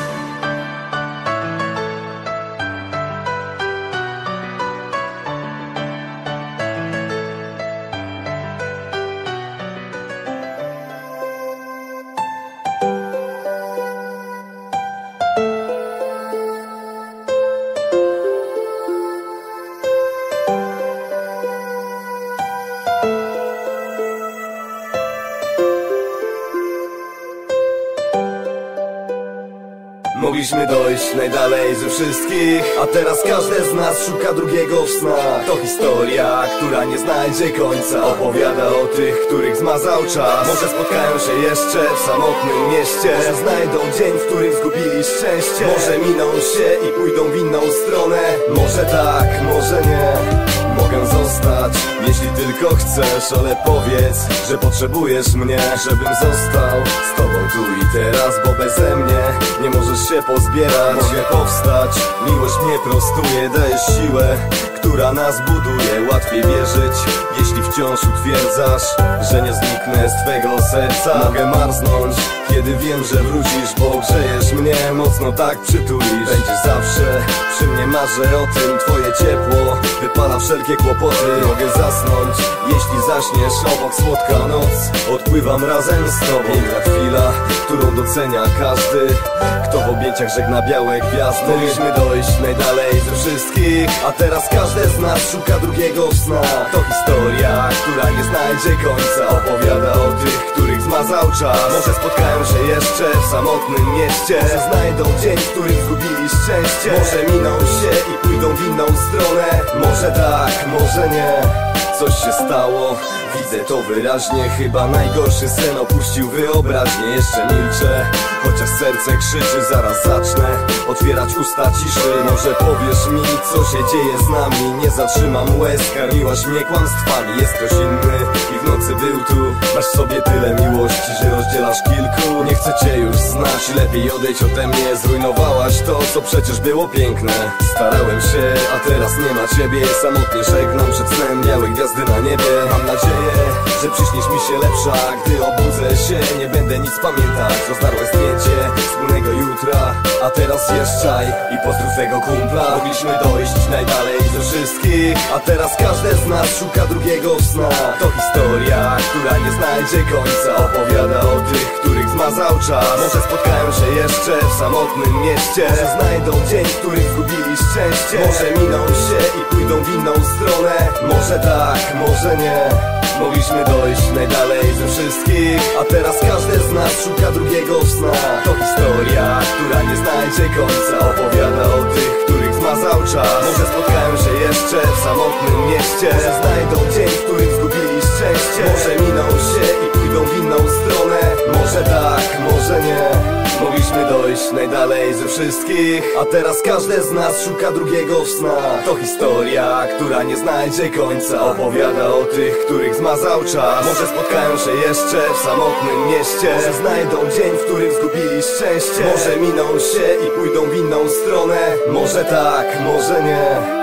Mogliśmy dojść najdalej ze wszystkich, a teraz każdy z nas szuka drugiego w snach. To historia, która nie znajdzie końca. Opowiada o tych, których zmazał czas. Może spotkają się jeszcze w samotnym mieście. Może znajdą dzień, w którym zgubili szczęście. Może miną się i pójdą w inną stronę. Może tak, może nie. Mogę zostać, jeśli tylko chcesz, ale powiedz, że potrzebujesz mnie, żebym został z tobą tu i teraz, bo beze mnie nie możesz się pozbierać. Mogę powstać, miłość mnie prostuje, daje siłę, która nas buduje. Łatwiej wierzyć, jeśli wciąż utwierdzasz, że nie zniknę z twego serca. Mogę marznąć, kiedy wiem, że wrócisz, bo grzejesz mnie, mocno tak przytulisz. Będziesz zawsze przy mnie, marzę o tym, twoje ciepło wypala wszelkie kłopoty. Mogę zasnąć, jeśli zaśniesz obok, słodka noc, odpływam razem z tobą. Piękna chwila, którą docenia każdy, kto w objęciach żegna białe gwiazdy. Mogliśmy dojść najdalej ze wszystkich, a teraz każdy z nas szuka drugiego w snach. To historia, która nie znajdzie końca. Opowiada o tych, których zmazał czas. Może spotkają się jeszcze w samotnym mieście. Może znajdą dzień, w którym zgubili szczęście. Może miną się i pójdą w inną stronę. Może tak, może nie. Coś się stało, widzę to wyraźnie. Chyba najgorszy sen opuścił wyobraźnię. Jeszcze milczę, chociaż serce krzyczy. Zaraz zacznę otwierać usta ciszy. Może powiesz mi, co się dzieje z nami. Nie zatrzymam łez, karmiłaś mnie kłamstwami. Jest ktoś inny i w nocy był tu. Masz w sobie tyle miłości, że rozdzielasz kilku. Nie chcę cię już znać, lepiej odejdź ode mnie. Zrujnowałaś to, co przecież było piękne. Starałem się, a teraz nie ma ciebie. Samotnie żegnam przed snem białe gwiazdy na niebie. Mam nadzieję, że przyśnisz mi się lepsza. Gdy obudzę się, nie będę nic pamiętać. Rozdarłe zdjęcie wspólnego jutra, a teraz jeżdżaj i pozdrów tego kumpla. Mogliśmy dojść najdalej ze wszystkich, a teraz każdy z nas szuka drugiego w snach. To historia, która nie znajdzie końca. Opowiada o tych, których zmazał czas. Może spotkają się jeszcze w samotnym mieście. Może znajdą dzień, w którym zgubili szczęście. Może miną się i pójdą w inną stronę. Może tak, może nie. Mogliśmy dojść najdalej ze wszystkich, a teraz każdy z nas szuka drugiego w snach. To historia, która nie znajdzie końca. Opowiada o tych, których zmazał czas. Może spotkają się jeszcze w samotnym mieście. Może znajdą dzień, w którym zgubili szczęście. Może miną się i pójdą w inną stronę. Może wszystkich, a teraz każde z nas szuka drugiego w snach. To historia, która nie znajdzie końca. Opowiada o tych, których zmazał czas. Może spotkają się jeszcze w samotnym mieście. Może znajdą dzień, w którym zgubili szczęście. Może miną się i pójdą w inną stronę. Może tak, może nie.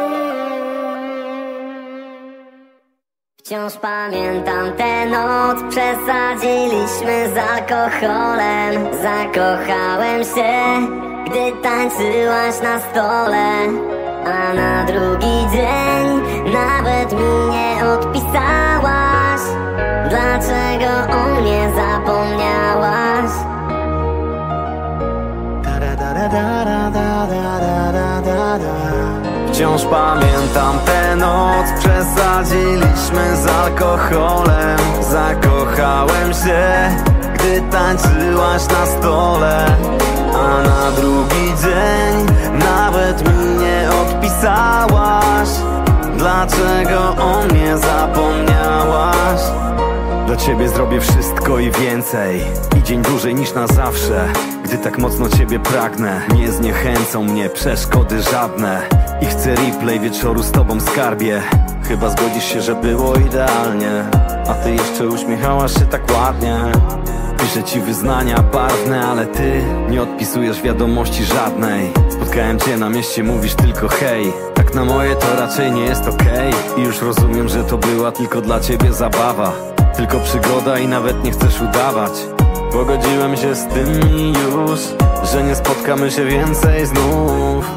Wciąż pamiętam tę noc, przesadziliśmy z alkoholem. Zakochałem się, gdy tańczyłaś na stole. A na drugi dzień nawet mi nie odpisałaś. Dlaczego o mnie zapomniałaś? Wciąż pamiętam tę noc, przesadziliśmy z alkoholem. Zakochałem się, gdy tańczyłaś na stole. A na drugi dzień nawet mi nie odpisałaś. Dlaczego o mnie zapomniałaś? Dla ciebie zrobię wszystko i więcej, i dzień dłużej niż na zawsze. Gdy tak mocno ciebie pragnę, nie zniechęcą mnie przeszkody żadne. I chcę replay wieczoru z tobą, skarbie. Chyba zgodzisz się, że było idealnie, a ty jeszcze uśmiechałaś się tak ładnie. Piszę ci wyznania barwne, ale ty nie odpisujesz wiadomości żadnej. Spotkałem cię na mieście, mówisz tylko hej. Tak na moje to raczej nie jest okej. I już rozumiem, że to była tylko dla ciebie zabawa, tylko przygoda i nawet nie chcesz udawać. Pogodziłem się z tym i już, że nie spotkamy się więcej znów.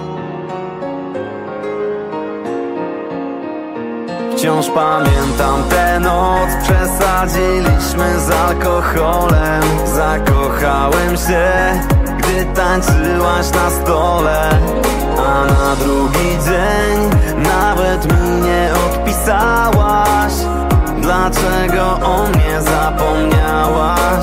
Wciąż pamiętam tę noc, przesadziliśmy z alkoholem. Zakochałem się, gdy tańczyłaś na stole. A na drugi dzień nawet mi nie odpisałaś. Dlaczego o mnie zapomniałaś?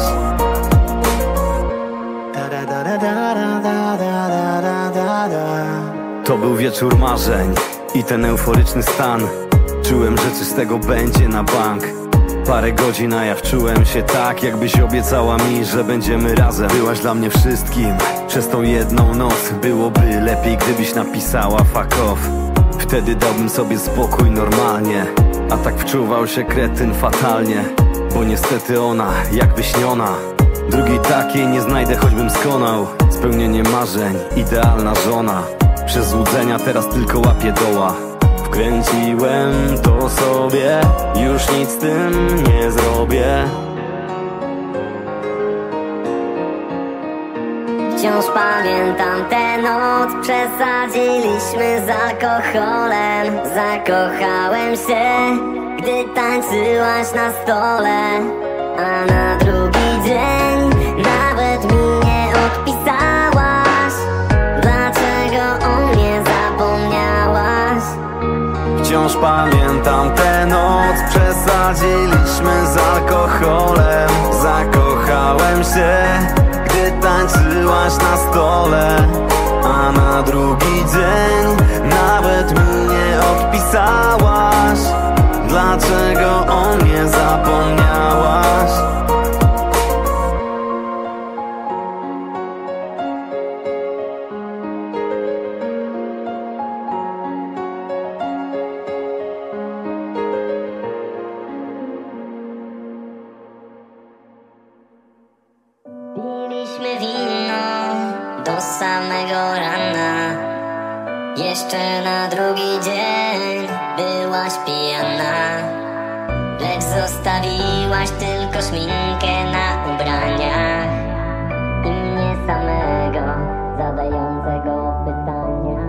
To był wieczór marzeń i ten euforyczny stan. Czułem, że coś z tego będzie na bank. Parę godzin, a ja wczułem się tak, jakbyś obiecała mi, że będziemy razem. Byłaś dla mnie wszystkim przez tą jedną noc. Byłoby lepiej, gdybyś napisała fuck off. Wtedy dałbym sobie spokój normalnie, a tak wczuwał się kretyn fatalnie. Bo niestety ona, jak wyśniona, drugiej takiej nie znajdę, choćbym skonał. Spełnienie marzeń, idealna żona. Przez złudzenia teraz tylko łapię doła. Wkręciłem to sobie, już nic z tym nie zrobię. Wciąż pamiętam tę noc, przesadziliśmy z alkoholem. Zakochałem się, gdy tańczyłaś na stole. A na drugi dzień nawet mi nie odpisałaś. Dlaczego o mnie zapomniałaś? Wciąż pamiętam tę noc, przesadziliśmy z alkoholem. Zakochałem się, gdy tańczyłaś na stole. A na drugi dzień nawet mi nie odpisałaś. Dlaczego o mnie zapomniałaś? Piliśmy wino do samego rana. Jeszcze na drugi dzień byłaś pijana, lecz zostawiłaś tylko szminkę na ubraniach i mnie samego zadającego pytania.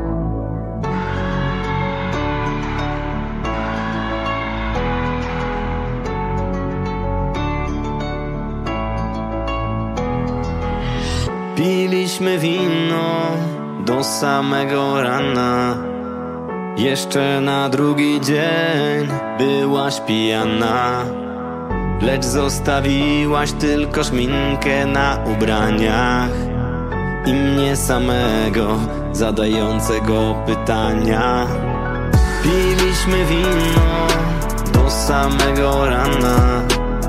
Piliśmy wino do samego rana. Jeszcze na drugi dzień byłaś pijana, lecz zostawiłaś tylko szminkę na ubraniach i mnie samego zadającego pytania. Piliśmy wino do samego rana.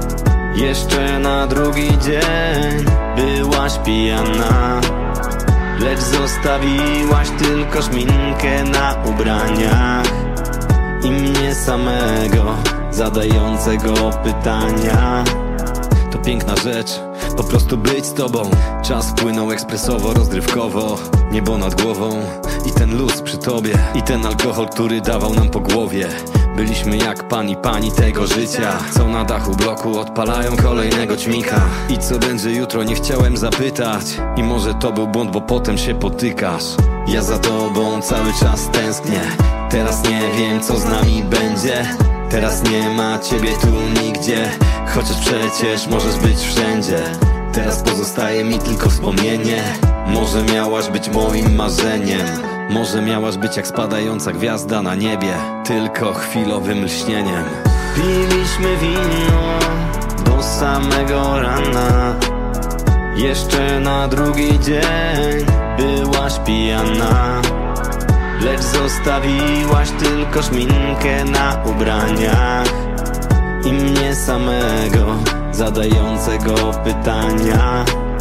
Jeszcze na drugi dzień byłaś pijana, lecz zostawiłaś tylko szminkę na ubraniach i mnie samego zadającego pytania. To piękna rzecz, po prostu być z tobą. Czas płynął ekspresowo, rozrywkowo. Niebo nad głową i ten luz przy tobie, i ten alkohol, który dawał nam po głowie. Byliśmy jak pan i pani tego życia, co na dachu bloku odpalają kolejnego ćmika. I co będzie jutro, nie chciałem zapytać. I może to był błąd, bo potem się potykasz. Ja za tobą cały czas tęsknię. Teraz nie wiem, co z nami będzie. Teraz nie ma ciebie tu nigdzie, chociaż przecież możesz być wszędzie. Teraz pozostaje mi tylko wspomnienie. Może miałaś być moim marzeniem. Może miałaś być jak spadająca gwiazda na niebie, tylko chwilowym lśnieniem. Piliśmy wino do samego rana. Jeszcze na drugi dzień byłaś pijana, lecz zostawiłaś tylko szminkę na ubraniach i mnie samego zadającego pytania.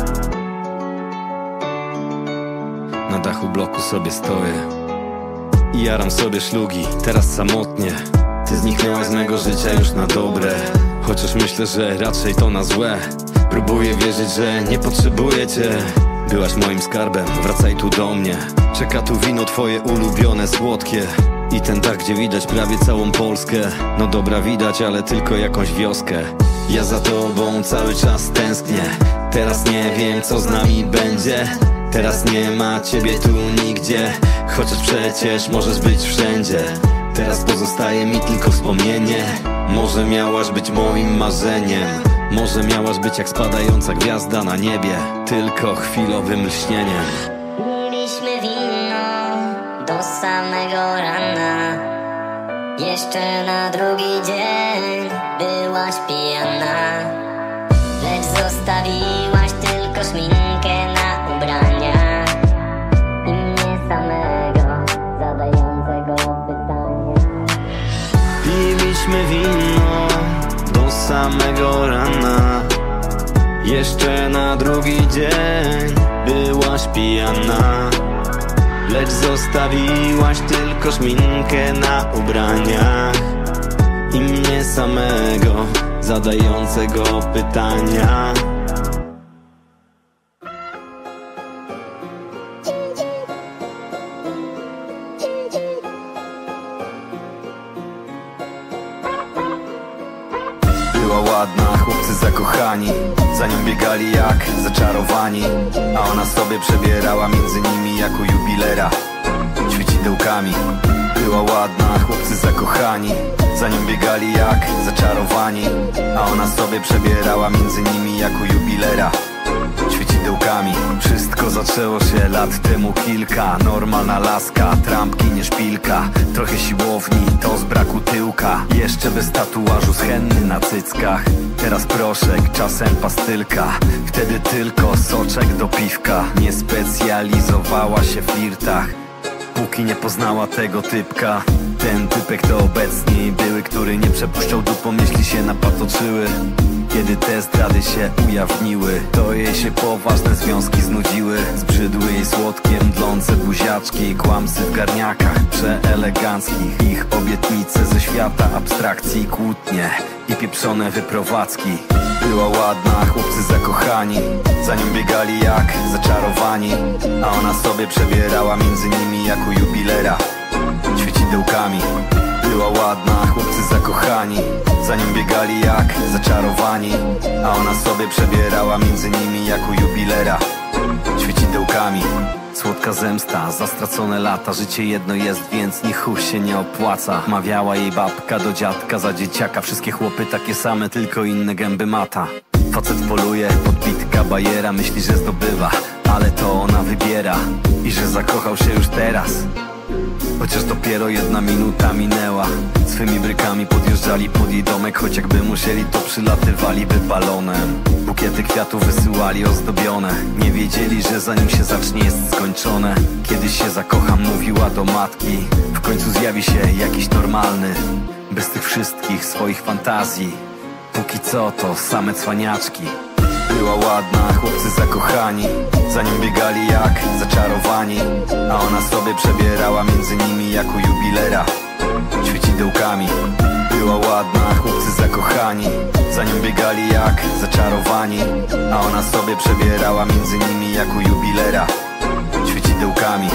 Na dachu bloku sobie stoję i jaram sobie szlugi, teraz samotnie. Ty zniknęłaś z mego życia już na dobre, chociaż myślę, że raczej to na złe. Próbuję wierzyć, że nie potrzebuję cię. Byłaś moim skarbem, wracaj tu do mnie. Czeka tu wino twoje ulubione, słodkie. I ten dach, gdzie widać prawie całą Polskę. No dobra, widać, ale tylko jakąś wioskę. Ja za tobą cały czas tęsknię. Teraz nie wiem, co z nami będzie. Teraz nie ma ciebie tu nigdzie, chociaż przecież możesz być wszędzie. Teraz pozostaje mi tylko wspomnienie. Może miałaś być moim marzeniem. Może miałaś być jak spadająca gwiazda na niebie, tylko chwilowym lśnieniem. Piliśmy wino do samego rana. Jeszcze na drugi dzień byłaś pijana, lecz zostawiłaś tylko szminkę na ubraniach i mnie samego zadającego pytania. Piliśmy wino do samego rana. Jeszcze na drugi dzień byłaś pijana, lecz zostawiłaś tylko szminkę na ubraniach i mnie samego zadającego pytania. Była ładna, chłopcy zakochani, za nią biegali jak zaczarowani, a ona sobie przebierała między nimi jak u jubilera świecidełkami. Była ładna, chłopcy zakochani, za nią biegali jak zaczarowani, a ona sobie przebierała między nimi jak u jubilera świecidełkami. Wszystko zaczęło się lat temu kilka. Normalna laska, trampki, nie szpilka. Trochę siłowni, to z braku tyłka. Jeszcze bez tatuażu z henny na cyckach. Teraz proszek, czasem pastylka. Wtedy tylko soczek do piwka. Nie specjalizowała się w flirtach, póki nie poznała tego typka. Ten typek to obecni były, który nie przepuszczał dupą, jeśli się napatoczyły. Kiedy te zdrady się ujawniły, to jej się poważne związki znudziły. Zbrzydły jej słodkie, mdlące buziaczki, kłamsy w garniakach przeeleganckich. Ich obietnice ze świata abstrakcji, kłótnie i pieprzone wyprowadzki. Była ładna, chłopcy zakochani, za nią biegali jak zaczarowani, a ona sobie przebierała między nimi jak u jubilera świecidełkami. Była ładna, chłopcy zakochani, za nią biegali jak zaczarowani, a ona sobie przebierała między nimi jak u jubilera świecidełkami. Słodka zemsta za stracone lata. Życie jedno jest, więc ni chuj się nie opłaca. Mawiała jej babka do dziadka za dzieciaka. Wszystkie chłopy takie same, tylko inne gęby mata. Facet poluje, podbitka bajera. Myśli, że zdobywa, ale to ona wybiera. I że zakochał się już teraz, chociaż dopiero 1 minuta minęła. Swymi brykami podjeżdżali pod jej domek, choć jakby musieli, to przylatywaliby balonem. Bukiety kwiatów wysyłali ozdobione. Nie wiedzieli, że zanim się zacznie, jest skończone. Kiedyś się zakocham, mówiła do matki. W końcu zjawi się jakiś normalny, bez tych wszystkich swoich fantazji. Póki co to same cwaniaczki. była ładna, chłopcy zakochani, za nią biegali jak zaczarowani, a ona sobie przebierała między nimi jak u jubilera świecidełkami. Była ładna, chłopcy zakochani, za nią biegali jak zaczarowani, a ona sobie przebierała między nimi jak u jubilera świecidełkami.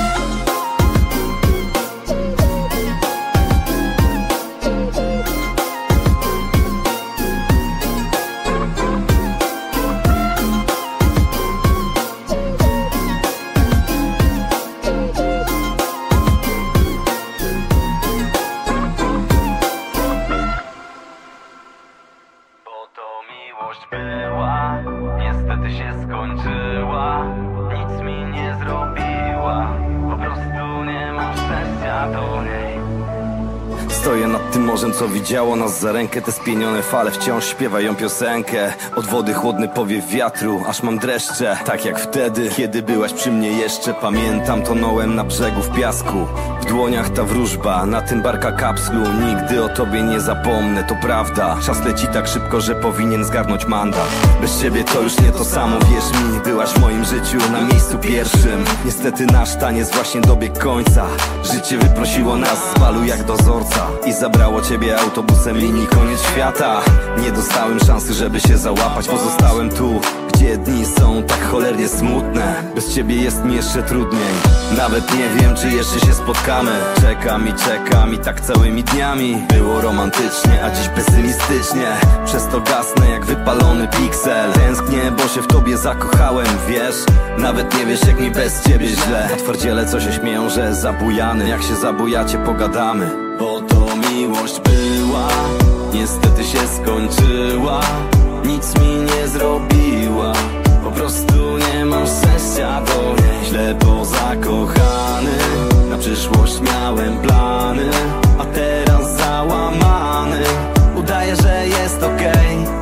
Była, niestety się skończyła, nic mi nie zrobiła, po prostu nie mam szczęścia do niej. Stoję nad tym morzem, co widziało nas za rękę. Te spienione fale wciąż śpiewają piosenkę. Od wody chłodny powiew wiatru, aż mam dreszcze. Tak jak wtedy, kiedy byłaś przy mnie jeszcze. Pamiętam, tonąłem na brzegu w piasku. W dłoniach ta wróżba, na tym barka kapslu. Nigdy o tobie nie zapomnę, to prawda. Czas leci tak szybko, że powinien zgarnąć mandat. Bez ciebie to już nie to samo, wierz mi. Byłaś w moim życiu na miejscu pierwszym. Niestety nasz taniec właśnie dobiegł końca. Życie wyprosiło nas z balu jak dozorca i zabrało ciebie autobusem linii koniec świata. Nie dostałem szansy, żeby się załapać. Pozostałem tu, gdzie dni są tak cholernie smutne. Bez ciebie jest mi jeszcze trudniej. Nawet nie wiem, czy jeszcze się spotkamy. Czekam i tak całymi dniami. Było romantycznie, a dziś pesymistycznie. Przez to gasnę jak wypalony piksel. Tęsknię, bo się w tobie zakochałem, wiesz. Nawet nie wiesz, jak mi bez ciebie źle. A twardziele co się śmieją, że zabujany. Jak się zabujacie, pogadamy. Bo to miłość była, niestety się skończyła, nic mi nie zrobiła, po prostu nie mam szczęścia do niej. Źle pozakochany, na przyszłość miałem plany, a teraz załamany, udaję, że jest okej.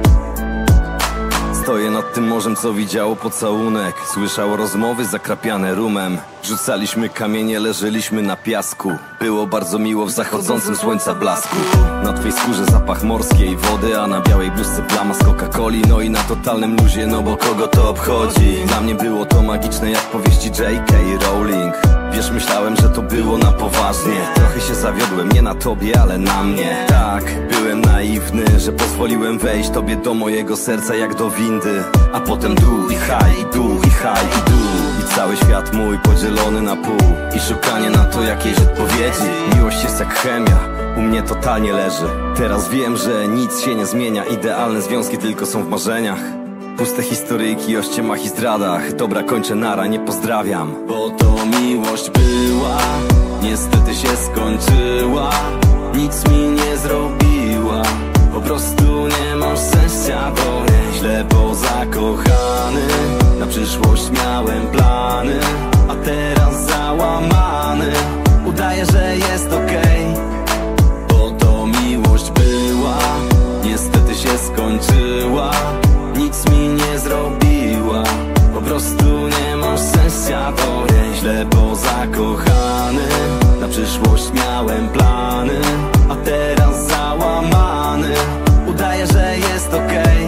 Stoję nad tym morzem, co widziało pocałunek. Słyszało rozmowy zakrapiane rumem. Rzucaliśmy kamienie, leżeliśmy na piasku. Było bardzo miło w zachodzącym słońca blasku. Na twej skórze zapach morskiej wody, a na białej bluzce plama z Coca-Coli. No i na totalnym luzie, no bo kogo to obchodzi. Dla mnie było to magiczne jak powieści J.K. Rowling. Wiesz, myślałem, że to było na poważnie. Trochę się zawiodłem, nie na tobie, ale na mnie. Tak, byłem naiwny, że pozwoliłem wejść tobie do mojego serca jak do windy. A potem dół i high, i dół, i high, i dół. I cały świat mój podzielony na pół. I szukanie na to jakiejś odpowiedzi. Miłość jest jak chemia, u mnie totalnie leży. Teraz wiem, że nic się nie zmienia. Idealne związki tylko są w marzeniach. Puste historyjki o ściemach i zdradach. Dobra, kończę, nara, nie pozdrawiam. Bo to miłość była, niestety się skończyła, nic mi nie zrobiła, po prostu nie mam szczęścia do niej. Źle pozakochany, na przyszłość miałem plany, a teraz załamany, udaję, że jest okej. Bo to miłość była, niestety się skończyła, nic mi nie zrobiła, po prostu nie mam szczęścia do niej. Źle pozakochany, na przyszłość miałem plany, a teraz załamany, udaję, że jest okej.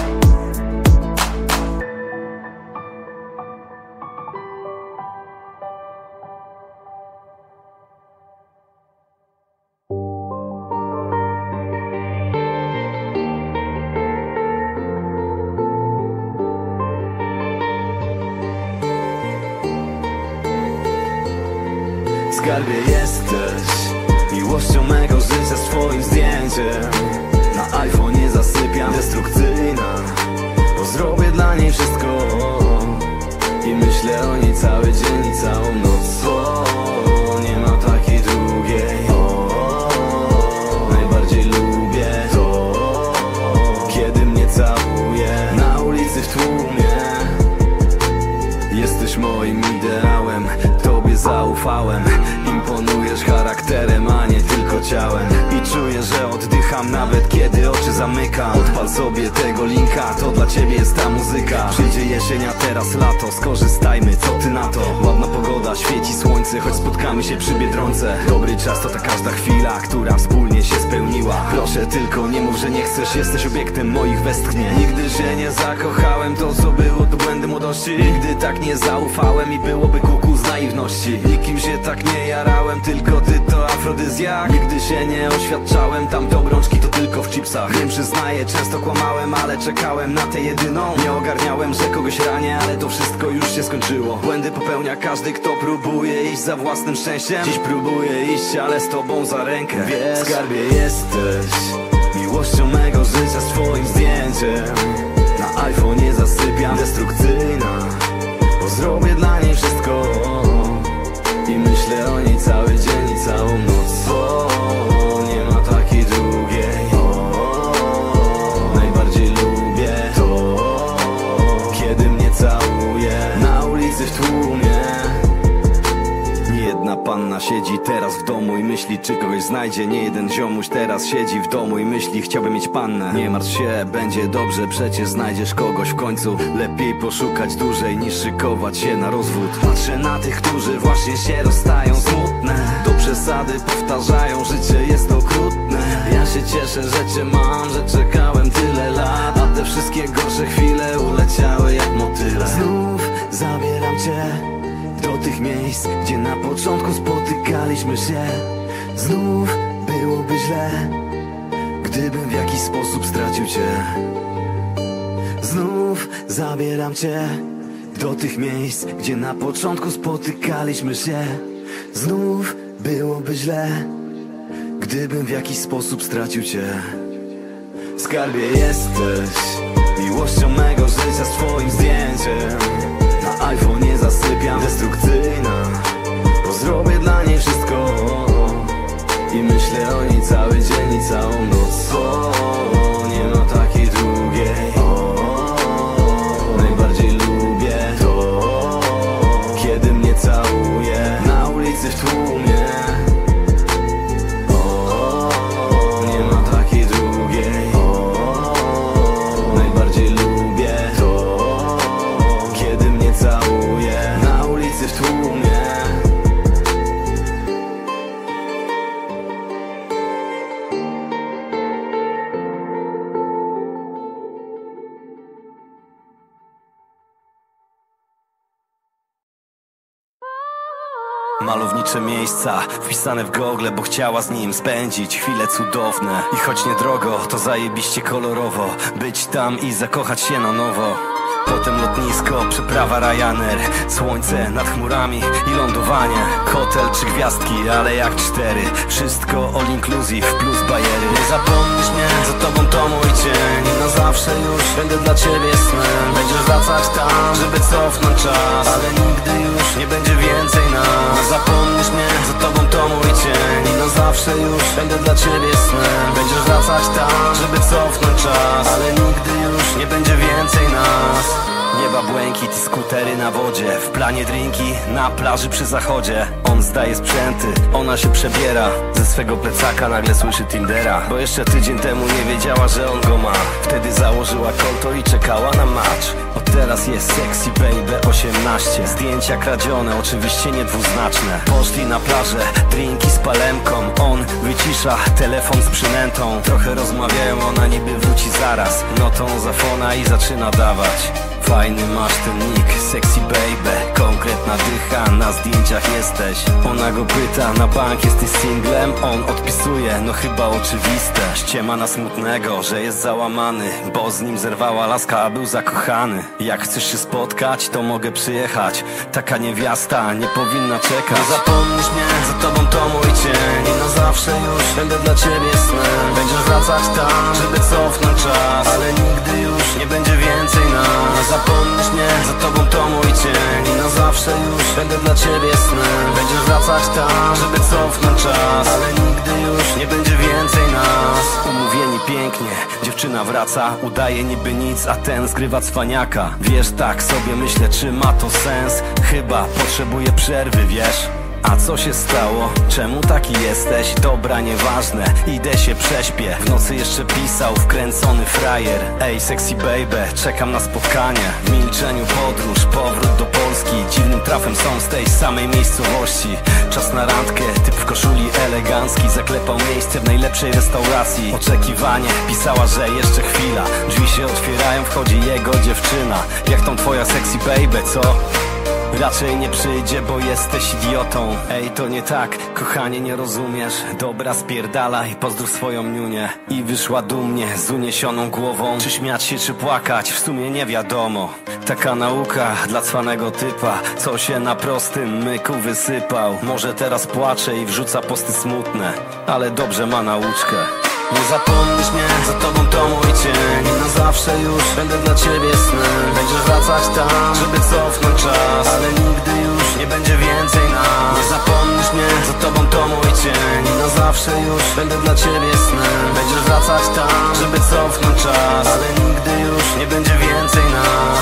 Skarbie, jesteś miłością mego życia, z twoim zdjęciem. Na iPhone'ie zasypiam, destrukcyjna, bo zrobię dla niej wszystko. I myślę o niej cały dzień i całą noc. O, nie ma takiej drugiej. O, najbardziej lubię to, kiedy mnie całuje na ulicy w tłumie. Jesteś moim ideałem, tobie zaufałem. Imponujesz charakterem, a nie tylko ciałem. I czuję, że oddycham nawet kiedy oczy zamykam. Odpal sobie tego linka, to dla ciebie jest ta muzyka. Przyjdzie jesień, a teraz lato, skorzystajmy, co ty na to? Ładna pogoda, świeci słońce, choć spotkamy się przy Biedronce. Dobry czas to ta każda chwila, która wspólnie się spełniła. Proszę tylko nie mów, że nie chcesz, jesteś obiektem moich westchnień. Nigdy się nie zakochałem, to co było to błędy młodości. Nigdy tak nie zaufałem i byłoby kuku z naiwności. Nikim się tak nie jarałem, tylko ty to afrodyzjak. Nigdy się nie oświadczałem, tamte obrączki to tylko w chipsach. Wiem, przyznaję, często kłamałem, ale czekałem na tę jedyną. Nie ogarniałem, że kogoś ranię, ale to wszystko już się skończyło. Błędy popełnia każdy, kto próbuje iść za własnym szczęściem. Dziś próbuję iść, ale z tobą za rękę. Wiesz, skarbie, jesteś miłością mego życia, z twoim zdjęciem. Na iPhone'ie zasypiam, destrukcyjna, bo zrobię dla niej wszystko. I myślę o niej cały dzień i całą noc. Nie ma takiej drugiej. Najbardziej lubię to, kiedy mnie całuje na ulicy w tłumie. Niejedna panna siedzi teraz w domu i myśli, czy kogoś znajdzie. Nie jeden ziomuś teraz siedzi w domu i myśli, chciałbym mieć pannę. Nie martw się, będzie dobrze, przecież znajdziesz kogoś w końcu. Lepiej poszukać dłużej niż szykować się na rozwód. Patrzę na tych, którzy właśnie się rozstają, smutne. Do przesady powtarzają, życie jest okrutne. Ja się cieszę, że cię mam, że czekałem tyle lat, a te wszystkie gorsze chwile uleciały jak motyle. Znów zabieram cię do tych miejsc, gdzie na początku spotykaliśmy się. Znów byłoby źle, gdybym w jakiś sposób stracił cię. Znów zabieram cię do tych miejsc, gdzie na początku spotykaliśmy się. Znów byłoby źle, gdybym w jakiś sposób stracił cię. Skarbie, jesteś miłością mego życia, z twoim zdjęciem. Na iPhone'ie zasypiam, destrukcyjna, bo zrobię dla niej wszystko. I myślę o niej cały dzień i całą noc. Nie ma takiej drugiej. Najbardziej lubię to, kiedy mnie całuje na ulicy w tłumie. Nie ma takiej drugiej. Najbardziej lubię to, kiedy mnie całuje na ulicy w tłumie. Malownicze miejsca wpisane w Google, bo chciała z nim spędzić chwile cudowne. I choć nie drogo, to zajebiście kolorowo być tam i zakochać się na nowo. Potem lotnisko, przeprawa Ryanair, słońce nad chmurami i lądowanie. Hotel 3 gwiazdki, ale jak 4. Wszystko all inclusive plus bajery. Nie zapomnisz mnie, za tobą to mój cień. I na zawsze już będę dla ciebie snem. Będziesz wracać tam, żeby cofnąć czas, ale nigdy już nie będzie więcej nas. Nie zapomnisz mnie, za tobą to mój cień. I na zawsze już będę dla ciebie snem. Będziesz wracać tam, żeby cofnąć czas, ale nigdy już nie będzie więcej nas. Nieba błękit i skutery na wodzie, w planie drinki na plaży przy zachodzie. On zdaje sprzęty, ona się przebiera, ze swego plecaka nagle słyszy Tindera. Bo jeszcze tydzień temu nie wiedziała, że on go ma. Wtedy założyła konto i czekała na match. Od teraz jest sexy baby 18. Zdjęcia kradzione, oczywiście niedwuznaczne. Poszli na plażę, drinki z palemką. On wycisza telefon z przynętą. Trochę rozmawiają, ona niby wróci zaraz. Notą zafona i zaczyna dawać. Fajny masz ten nick, sexy baby, konkretna dycha, na zdjęciach jesteś. Ona go pyta, na bank jesteś singlem? On odpisuje, no chyba oczywiste. Ściema na smutnego, że jest załamany, bo z nim zerwała laska, a był zakochany. Jak chcesz się spotkać, to mogę przyjechać. Taka niewiasta nie powinna czekać. Nie zapomnisz mnie, za tobą to mój cień. I na zawsze już będę dla ciebie snem. Będziesz wracać tam, żeby cofnąć czas, ale nigdy już nie będzie więcej nas. Nie zapomnisz mnie, za tobą to mój cień. I na zawsze już będę dla ciebie snem. Będziesz wracać tam, żeby cofnąć czas, ale nigdy już nie będzie więcej nas. Umówieni pięknie, dziewczyna wraca, udaje niby nic, a ten zgrywa cwaniaka. Wiesz, tak sobie myślę, czy ma to sens? Chyba potrzebuję przerwy, wiesz. A co się stało? Czemu taki jesteś? Dobra, nieważne, idę się prześpię. W nocy jeszcze pisał wkręcony frajer. Ej, sexy baby, czekam na spotkanie. W milczeniu podróż, powrót do Polski. Dziwnym trafem są z tej samej miejscowości. Czas na randkę, typ w koszuli elegancki. Zaklepał miejsce w najlepszej restauracji. Oczekiwanie, pisała, że jeszcze chwila. Drzwi się otwierają, wchodzi jego dziewczyna. Jak tą twoja sexy baby, co? Raczej nie przyjdzie, bo jesteś idiotą. Ej, to nie tak, kochanie, nie rozumiesz. Dobra, spierdalaj, pozdrów swoją niunię. I wyszła dumnie, z uniesioną głową. Czy śmiać się, czy płakać, w sumie nie wiadomo. Taka nauka dla cwanego typa, co się na prostym myku wysypał. Może teraz płacze i wrzuca posty smutne, ale dobrze ma nauczkę. Nie zapomnisz mnie, za tobą to mój cień. I na zawsze już będę dla ciebie snem. Będziesz wracać tam, żeby cofnąć czas, ale nigdy już nie będzie więcej nas. Nie zapomnisz mnie, za tobą to mój cień. I na zawsze już będę dla ciebie snem. Będziesz wracać tam, żeby cofnąć czas, ale nigdy już nie będzie więcej nas.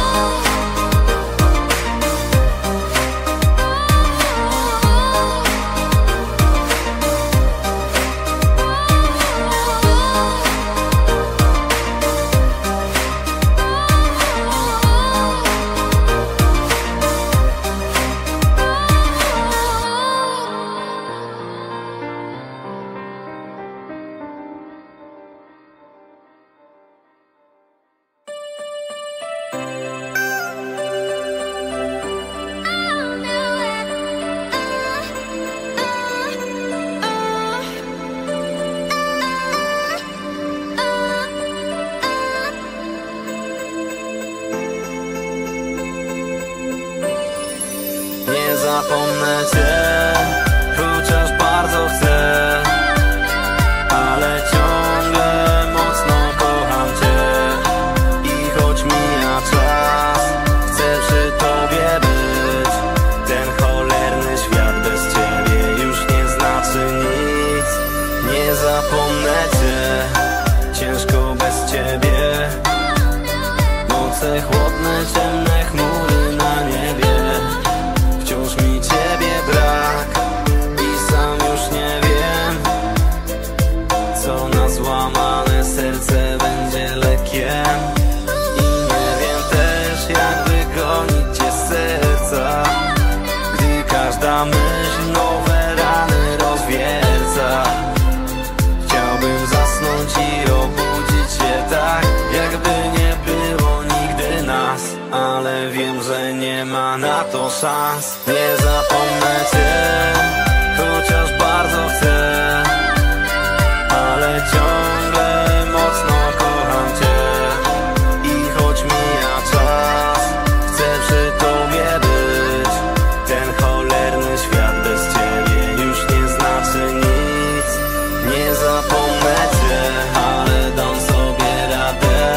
Nie zapomnę cię, chociaż bardzo chcę, ale ciągle mocno kocham cię. I choć mija czas, chcę przy tobie być. Ten cholerny świat bez ciebie już nie znaczy nic. Nie zapomnę cię, ciężko bez ciebie. Noce chłodne, ciemne chmury na niebie. Wciąż mi ciebie brak i sam już nie wiem, co na złamane serce będzie lekiem. I nie wiem też, jak wygonić cię z serca, gdy każda myśl nowe rany rozwierca. Chciałbym zasnąć i obudzić się tak, jakby nie było nigdy nas, ale wiem, że nie ma na to szans. Nie zapomnę cię, chociaż bardzo chcę, ale ciągle mocno kocham cię. I choć mija czas, chcę przy tobie być. Ten cholerny świat bez ciebie już nie znaczy nic. Nie zapomnę cię, ale dam sobie radę.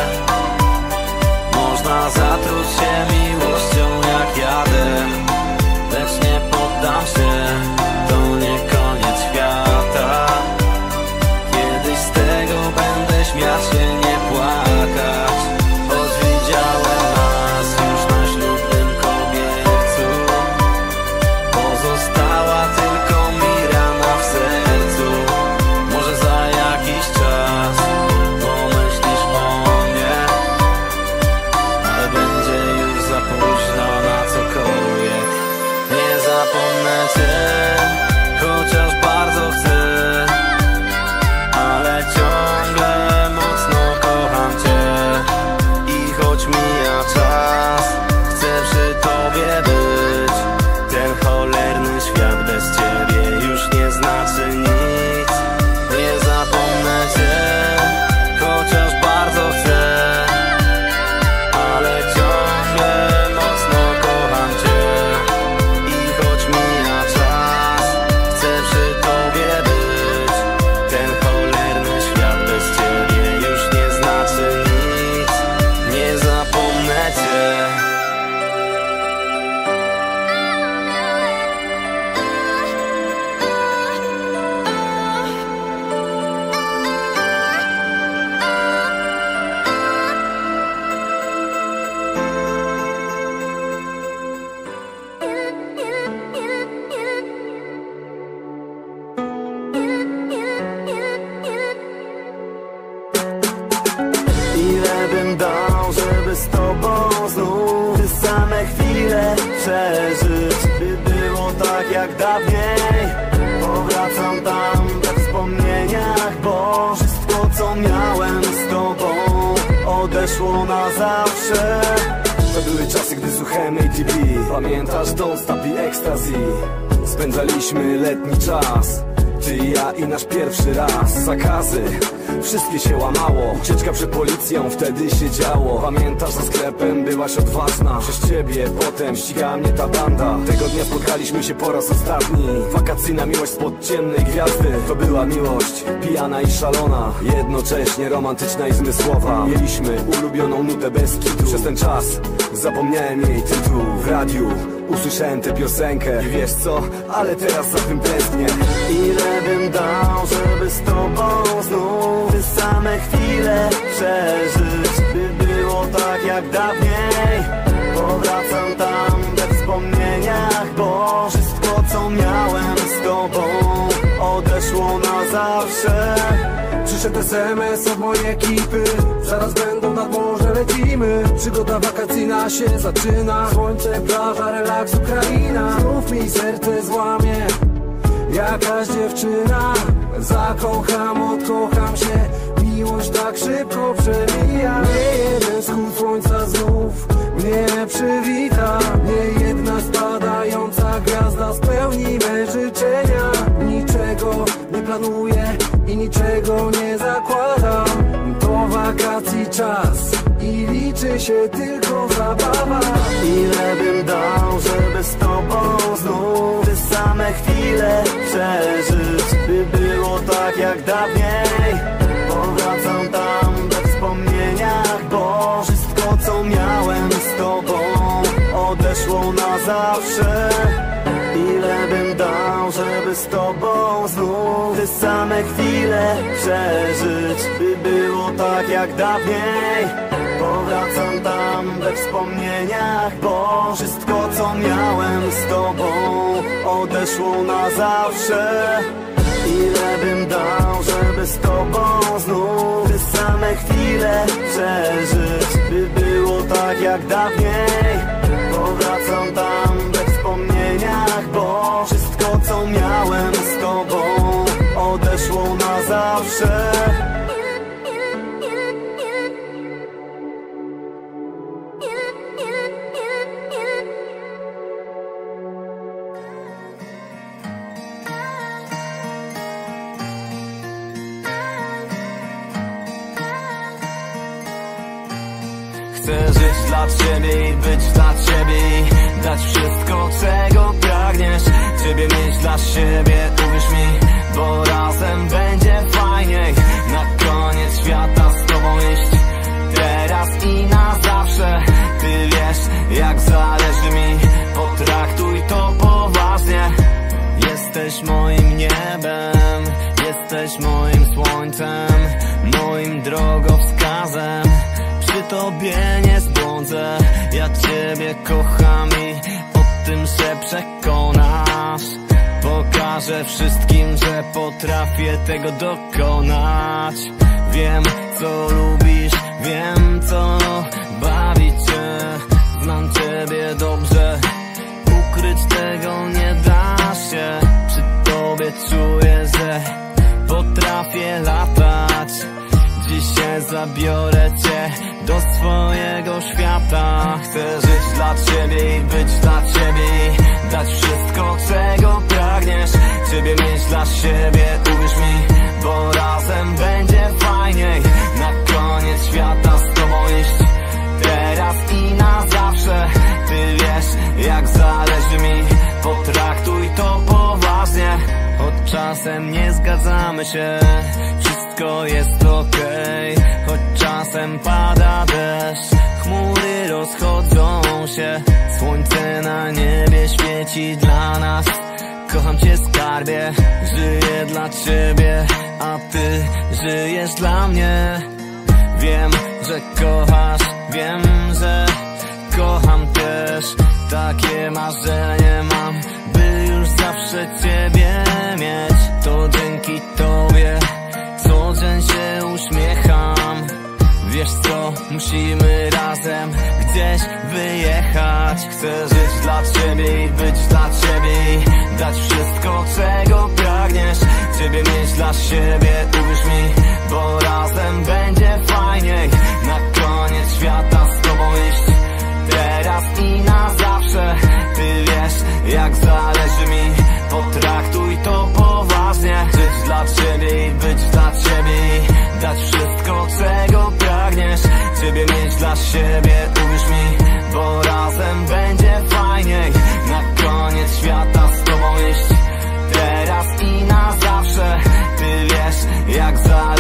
Można zatruć się miłością jak jadem, lecz z tobą znów te same chwile przeżyć. By było tak jak dawniej, powracam tam we wspomnieniach, bo wszystko co miałem z tobą odeszło na zawsze. To były czasy, gdy słuchałem ATV. Pamiętasz Don't Stop the Ecstasy? Spędzaliśmy letni czas, ty i ja i nasz pierwszy raz. Zakazy, wszystkie się łamało. Ucieczka przed policją, wtedy się działo. Pamiętasz, za sklepem byłaś odważna. Przez ciebie potem ścigała mnie ta banda. Tego dnia spotkaliśmy się po raz ostatni. Wakacyjna miłość spod ciemnej gwiazdy. To była miłość, pijana i szalona, jednocześnie romantyczna i zmysłowa. Mieliśmy ulubioną nutę bez kitu. Przez ten czas zapomniałem jej tytuł. W radiu usłyszałem tę piosenkę i wiesz co? Ale teraz za tym tęsknię. Ile bym dał, żeby z tobą znów te same chwile przeżyć. By było tak jak dawniej, powracam tam we wspomnieniach, bo wszystko co miałem z tobą odeszło na zawsze. Przyszedł SMS od mojej ekipy, zaraz będą nad morze lecimy. Przygoda wakacyjna się zaczyna, słońce, plaża, relaks, Ukraina. Znów mi serce złamie jakaś dziewczyna. Zakocham, odkocham się, miłość tak szybko przemija. Nie jeden wschód słońca znów mnie przywita. Nie jedna spadająca gwiazda spełni me życzenia. Niczego nie planuję i niczego nie zakładam. To wakacji czas i liczy się tylko zabawa. Ile bym dał, żeby z tobą znów te same chwile przeżyć. By było tak jak dawniej, powracam tam we wspomnieniach, bo wszystko co miałem z tobą odeszło na zawsze. Ile bym dał, żeby z tobą znów te same chwile przeżyć. By było tak jak dawniej, powracam tam we wspomnieniach, bo wszystko co miałem z tobą odeszło na zawsze. Ile bym dał, żeby z tobą znów te same chwile przeżyć. By było tak jak dawniej, powracam tam we wspomnieniach, bo wszystko co miałem z tobą odeszło na zawsze. Chcę żyć dla ciebie i być dla ciebie, dać wszystko czego pragniesz. Ciebie mieć dla siebie, uwierz mi, bo razem będzie fajniej. Na koniec świata z tobą iść, teraz i na zawsze. Ty wiesz jak zależy mi, potraktuj to poważnie. Jesteś moim niebem, jesteś moim słońcem, moim drogowskazem. Przy tobie nie zbłądzę, ja ciebie kocham i o tym się przekonasz. Pokażę wszystkim, że potrafię tego dokonać. Wiem co lubisz, wiem co bawi cię. Znam ciebie dobrze, ukryć tego nie da się. Przy tobie czuję, że potrafię latać. Dzisiaj zabiorę cię do swojego świata. Chcę żyć dla ciebie i być dla ciebie, dać wszystko czego pragniesz. Ciebie mieć dla siebie, uwierz mi, bo razem będzie fajniej. Na koniec świata z tobą iść, teraz i na zawsze. Ty wiesz jak zależy mi, potraktuj to poważnie. Choć czasem nie zgadzamy się, wszystko jest okej. Choć czasem pada deszcz, chmury rozchodzą się, słońce na niebie świeci dla nas. Kocham cię skarbie, żyję dla ciebie, a ty żyjesz dla mnie. Wiem, że kochasz, wiem, że kocham też. Takie marzenie mam, by już zawsze ciebie mieć. To dzięki tobie co dzień się uśmiecham. Wiesz wiesz co, musimy razem gdzieś wyjechać. Chcę żyć dla ciebie i być dla ciebie i dać wszystko, czego pragniesz. Ciebie mieć dla siebie, uwierz mi, bo razem będzie fajniej. Na koniec świata z tobą iść, teraz i na zawsze. Ty wiesz, jak zależy mi, potraktuj to poważnie. Żyć dla ciebie i być dla ciebie i dać wszystko, czego pragniesz. Ciebie mieć dla siebie, uwierz mi, bo razem będzie fajniej. Na koniec świata z tobą iść, teraz i na zawsze. Ty wiesz, jak zależy